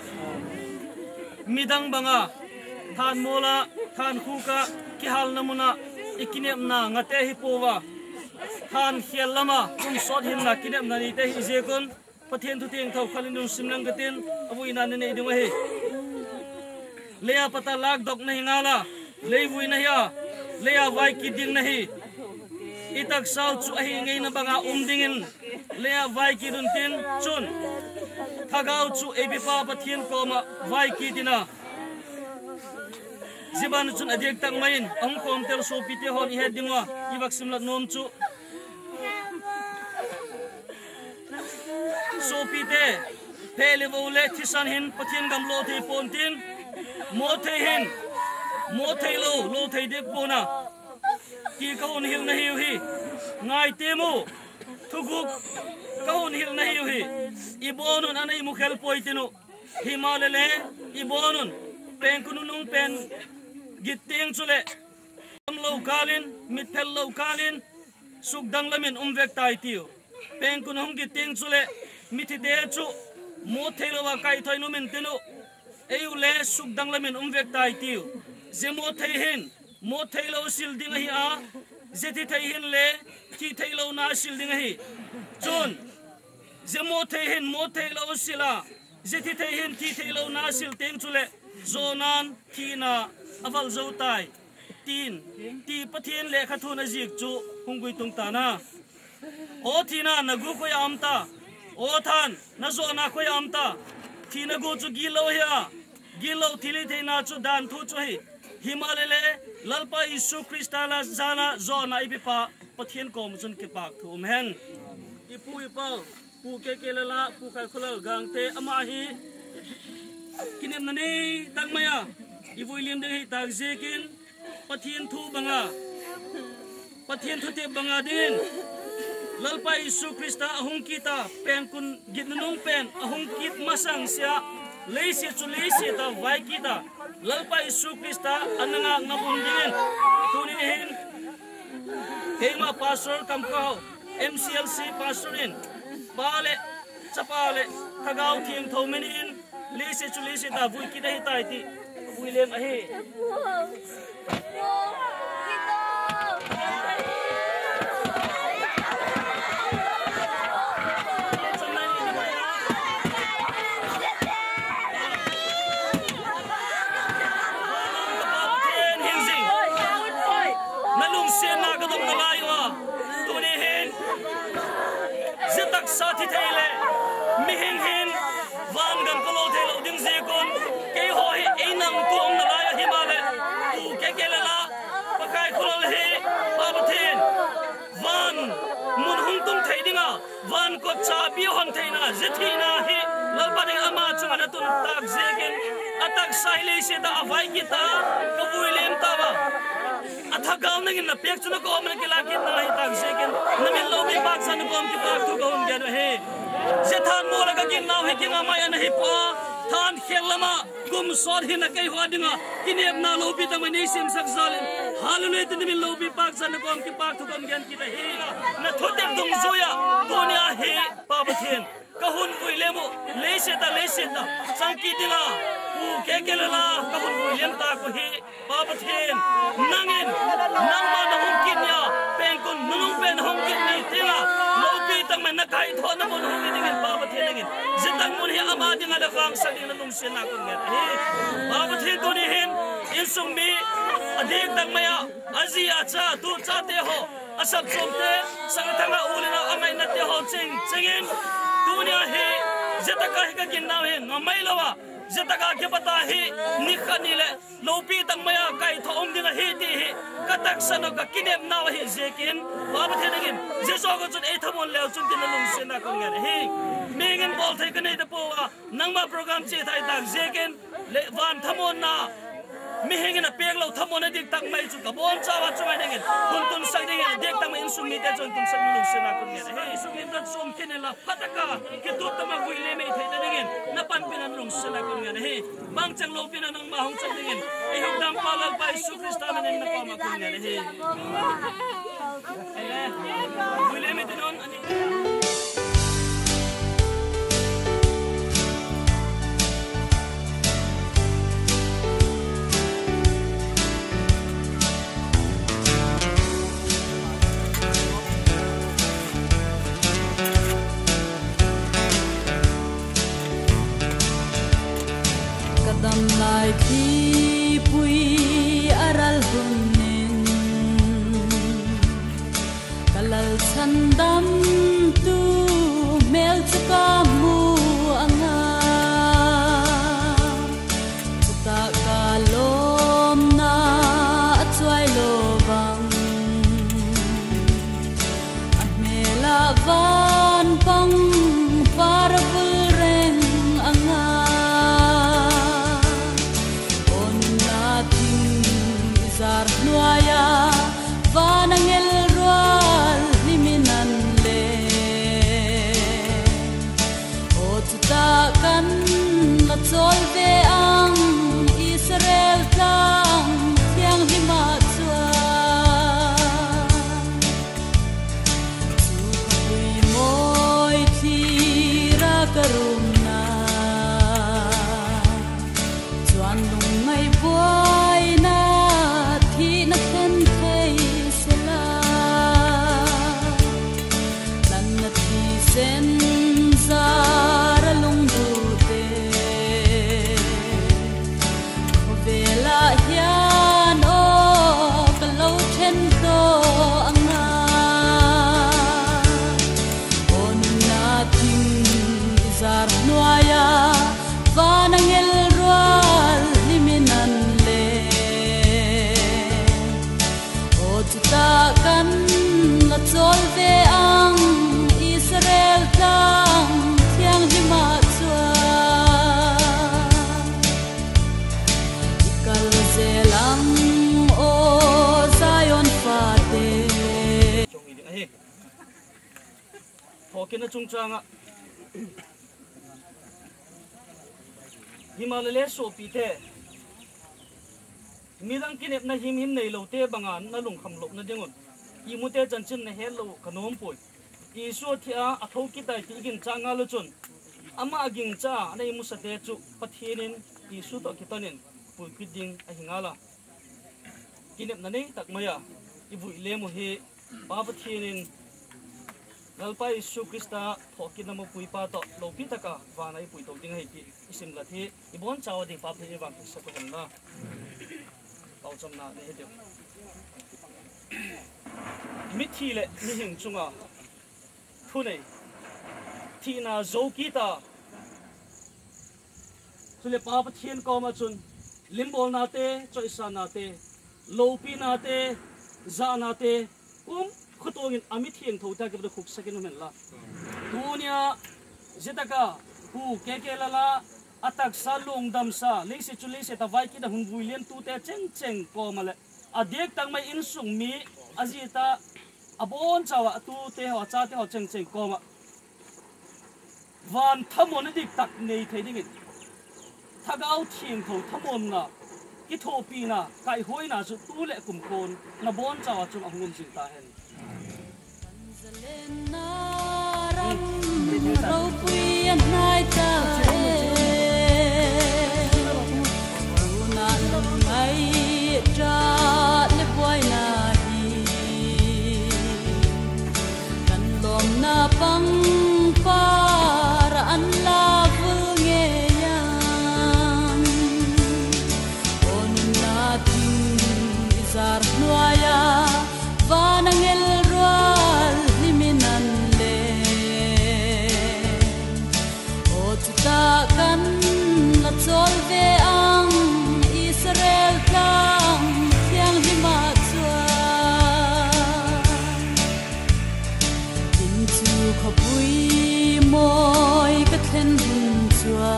Speaker 4: Midang banga than mola than kuka kihal namuna ikinep na ngate hipowa. Than hiel lama kung sot hin na kinep na nite hizekon. Patien tu tiang tau kalin dun simlang ketin abu ina nene idung ahe. Lea pata lag dok nahi ngala, lei bui nahi a, lea vai kiding nahi. Itak sau cu ahi ngai na banga umdingin, lea vai kidun tin chun. Thagau cu ebipa patien koma vai kidina. Ziban chun adek tak main, ang kom tel so pite hon ihed dingwa, ibak simlat nom cu. Sopite pele vole thisan hin pathin gamlo the pontin mo the hin mo the lo the dek pona ki kaun hil na hiu hi ngai temu thuguk kaun hil na hiu hi ibonun anai mukhel poitinu himalele ibonun pen kununung pen giting chule amlo kalin mithel lo kalin sukdang lamin umvek tai tiu pen kunung giting chule miti dechu mo thelo wa kai thoi no mentenu eu le sukdang lamin umvek tai tiu je mo thei hin mo thelo sil ding hi a je ti thei hin le ki thelo na sil ding hi chun je mo thei hin mo thelo sila je ti thei hin ki thelo na sil teng chule zonan thina aval zo tai tin ti pathian le khathu na jik chu hungui tung ta na o thina nagu ko amta o than na zo na ko amta thina go chu gilo ya gilo thili theina chu dan thu chu hi himalele lalpa Isu Kristala zana zona ipipa pathian kom chun ki pak thum hen ipu ipal pu ke kelela pu kai khulal gangte ama hi kinem nani tangmaya ivuilim de hi tag zekin pathian thu banga pathian thu te banga din lalpa Isu Krista ahung kita pen kun gitnung pen ahung kit masang sia leisi chu leisi ta vai kita lalpa Isu Krista ananga ngapun din tuni hin hema pastor kampau MCLC pastorin pale chapale thagau thiam thomenin leisi chu leisi ta vui kita hi tai ti vuilem ahe Sati thele mihing hin van gan kolo thelo ding ze kon ke ho hi einam tuam na la himale tu ke kelela pakai khol he pabathen van mun hung tum theidinga van ko cha bi hon theina zethina hi lalpani ama chungana tun tak zegen atak saile se da avai kita kabuilem tawa atha gaw nangin na pek chuna ko amna kila kin na hi tak zegen namin lobi bak san ko am ki bak tu ko gen he jethan mola ka kin naw he kinga mai an hi pa than khelama kum sor hi na kai hodinga kinep na lobi ta mai sim sak zalim halune tin min lobi bak san ko am ki bak tu ko gen ki he na thotem dum zoya dunia he pa bathen kahun vuilemo leise ta sangki dila pu kekelela kahun vuilem ta ko he pabathen nangin nangma na humkin ya penkun nunung pen humkin ni tila lopi tang man nakai tho na mon humkin ngin pabathen ngin zitang mun hi ama dinga da khang sali na lung sen na ko ngen he pabathen to ni hin insung mi adik tang maya azia cha tu cha te ho asap somte sangatanga ulina amai na te ho chingin dunia he zetaka he ka ginna he ngamai lawa zetaka ke pata he nikhani le lopi tang maya kai thom dinga he ti he katak sano ka kinem na he zekin baba thenagin jeso go chun e thamon le chun tin lung sena ko ngen he megen bol thai ka nei da po nangma program che thai tak zekin le van thamon na mihingin na pek lo thamon dik tak mai chu ka bon chawa chumai nengin kuntun sang nengin dek tak mai insum mi te chon tum sang lung sena ko ngen he sum im dat som kinela pataka ke tu tama guile me thai nengin na pan pinan lung sena ko ngen he bang chang lo pinan nang mahong chang nengin e hok dam palal pai Isu Krista men na ko ma ko ngen he guile me tinon ani
Speaker 1: Kadam lai thi pui aral hunin kalal sandam tu mel chaka mu anga ta kalom na atwai lobang amela van pang parabul reng anga zar nuaya vanangel rual liminan le otuta kan la tolve ang Israel tang yang himatwa tukui moi tira karuna chuan lung ngai boy na na khen thei sela lan na thi sen zara lung du te vela hian o kalo chen to anga on na thing zar noaya chol ve ang Israel tang thiang hi ma chua ikal zelang o Zion fa te
Speaker 4: chung i ding a hi thokin a chung changa Himalaya so pi te midang kinep na him nei lo te bangan na lung kham lop na dingon I mute chanchin na hel lo kanom poi I so thia a tho ki tai ti gin changa lo chun ama aging cha nei mu sa te chu pathinin I su to kitanin pui piding a hingala kinep na nei tak maya I bui le mo he pa pathinin nalpa Isu Krista thokin na mo pui pa to lo pi taka wa nai pui to ding hei ti isim la thi I bon chaw ding pa phe wang sa ko na tao chom na ne he de mithi le ni hing chunga thu nei thi na zo ki ta sule pa pa thien ko ma chun limbol na te choisa na te lo pi na te za na te khutongin ami thieng tho ta ke de khuk sakin men la dunia zetaka hu ke lala atak sa long dam sa leise chu leise ta vai ki da hun builian tu te cheng ko male adek tang mai in sung mi azita abon chawa tu te ho cha te ho cheng ko ma van thamon dik tak nei thei ding thagau thieng tho thamon na ki tho pi na kai hoi na chu tu le kum kon na bon chawa chu angum jing ta hen
Speaker 1: rau pui an nai ta na ngai tra le boy na hi kan lom na pang para an la vul nge yang on na ting izar nuaya vanang el rual liminan le ta kan la chol ve ang Israel tang thiang hi ma chua in chu khapui moi ka thlen hun chua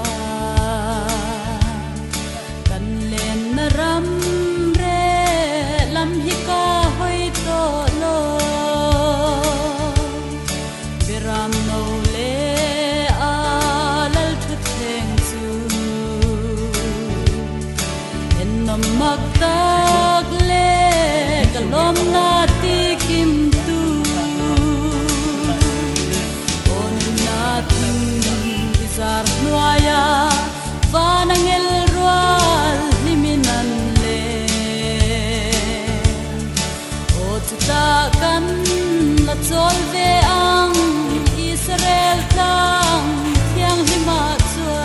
Speaker 1: kan len na ram re lam hi ka hoi to lo viram no le magtag le kalom na tikim tu on na ting izar nuaya vanang el rual liminan le otta kan la chol ve ang Israel tang thiang hi ma chua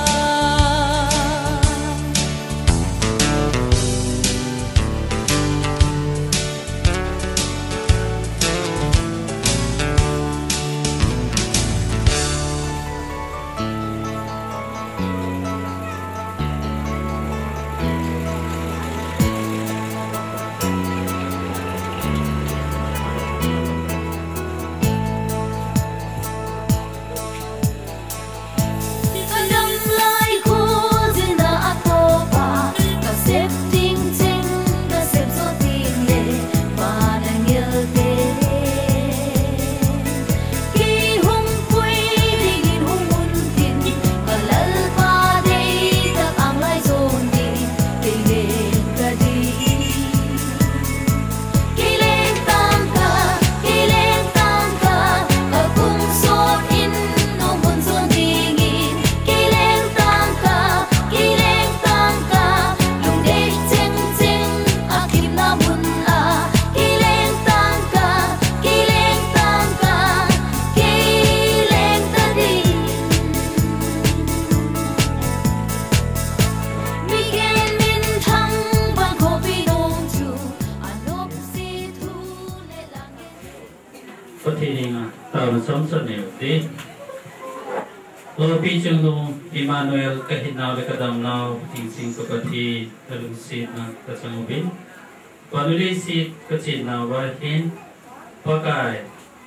Speaker 13: Emmanuel kahinaw le kadamnaw tingsing kapati talungsit na kasangubin panuli sit kacinaw wahin pakai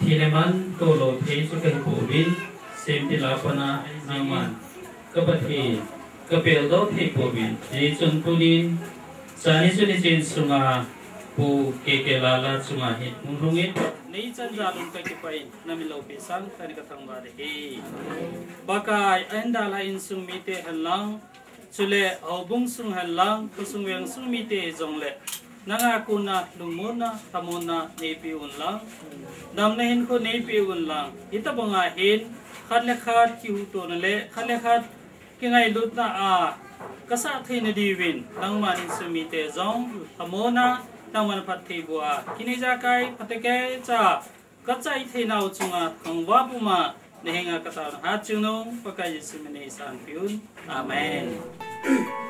Speaker 13: ทีเลมันโตโลเทสุกันปูบินเซมติลาปนานามันก็ปฏิก็เปลโลเทปูบินจีจุนปูดินสานิสุนิจินสุงาปูเกเกลาลาสุงาหิตมุงรุงิตนี่จันจารุนไปกิไปนามิโลปิสังกันกตังบาร์ฮีบากายอันดาลาอินสุมิเตหันลังสุเลเอาบุงสุงหันลังกุสุงเวียงสุมิเตจงเลnangakuna lumuna tamuna nepi unlang damna hin ko nepi unlang ita bangahin khalekhat kiuto nale khalekhat kingai lutna a kasa thaina diwin nangmanin sumite zong tamona nangman phathi bua kinija kai phateke cha kachai thaina uchunga thangwa puma nehenga kata ha chunong pakai simene san piun amen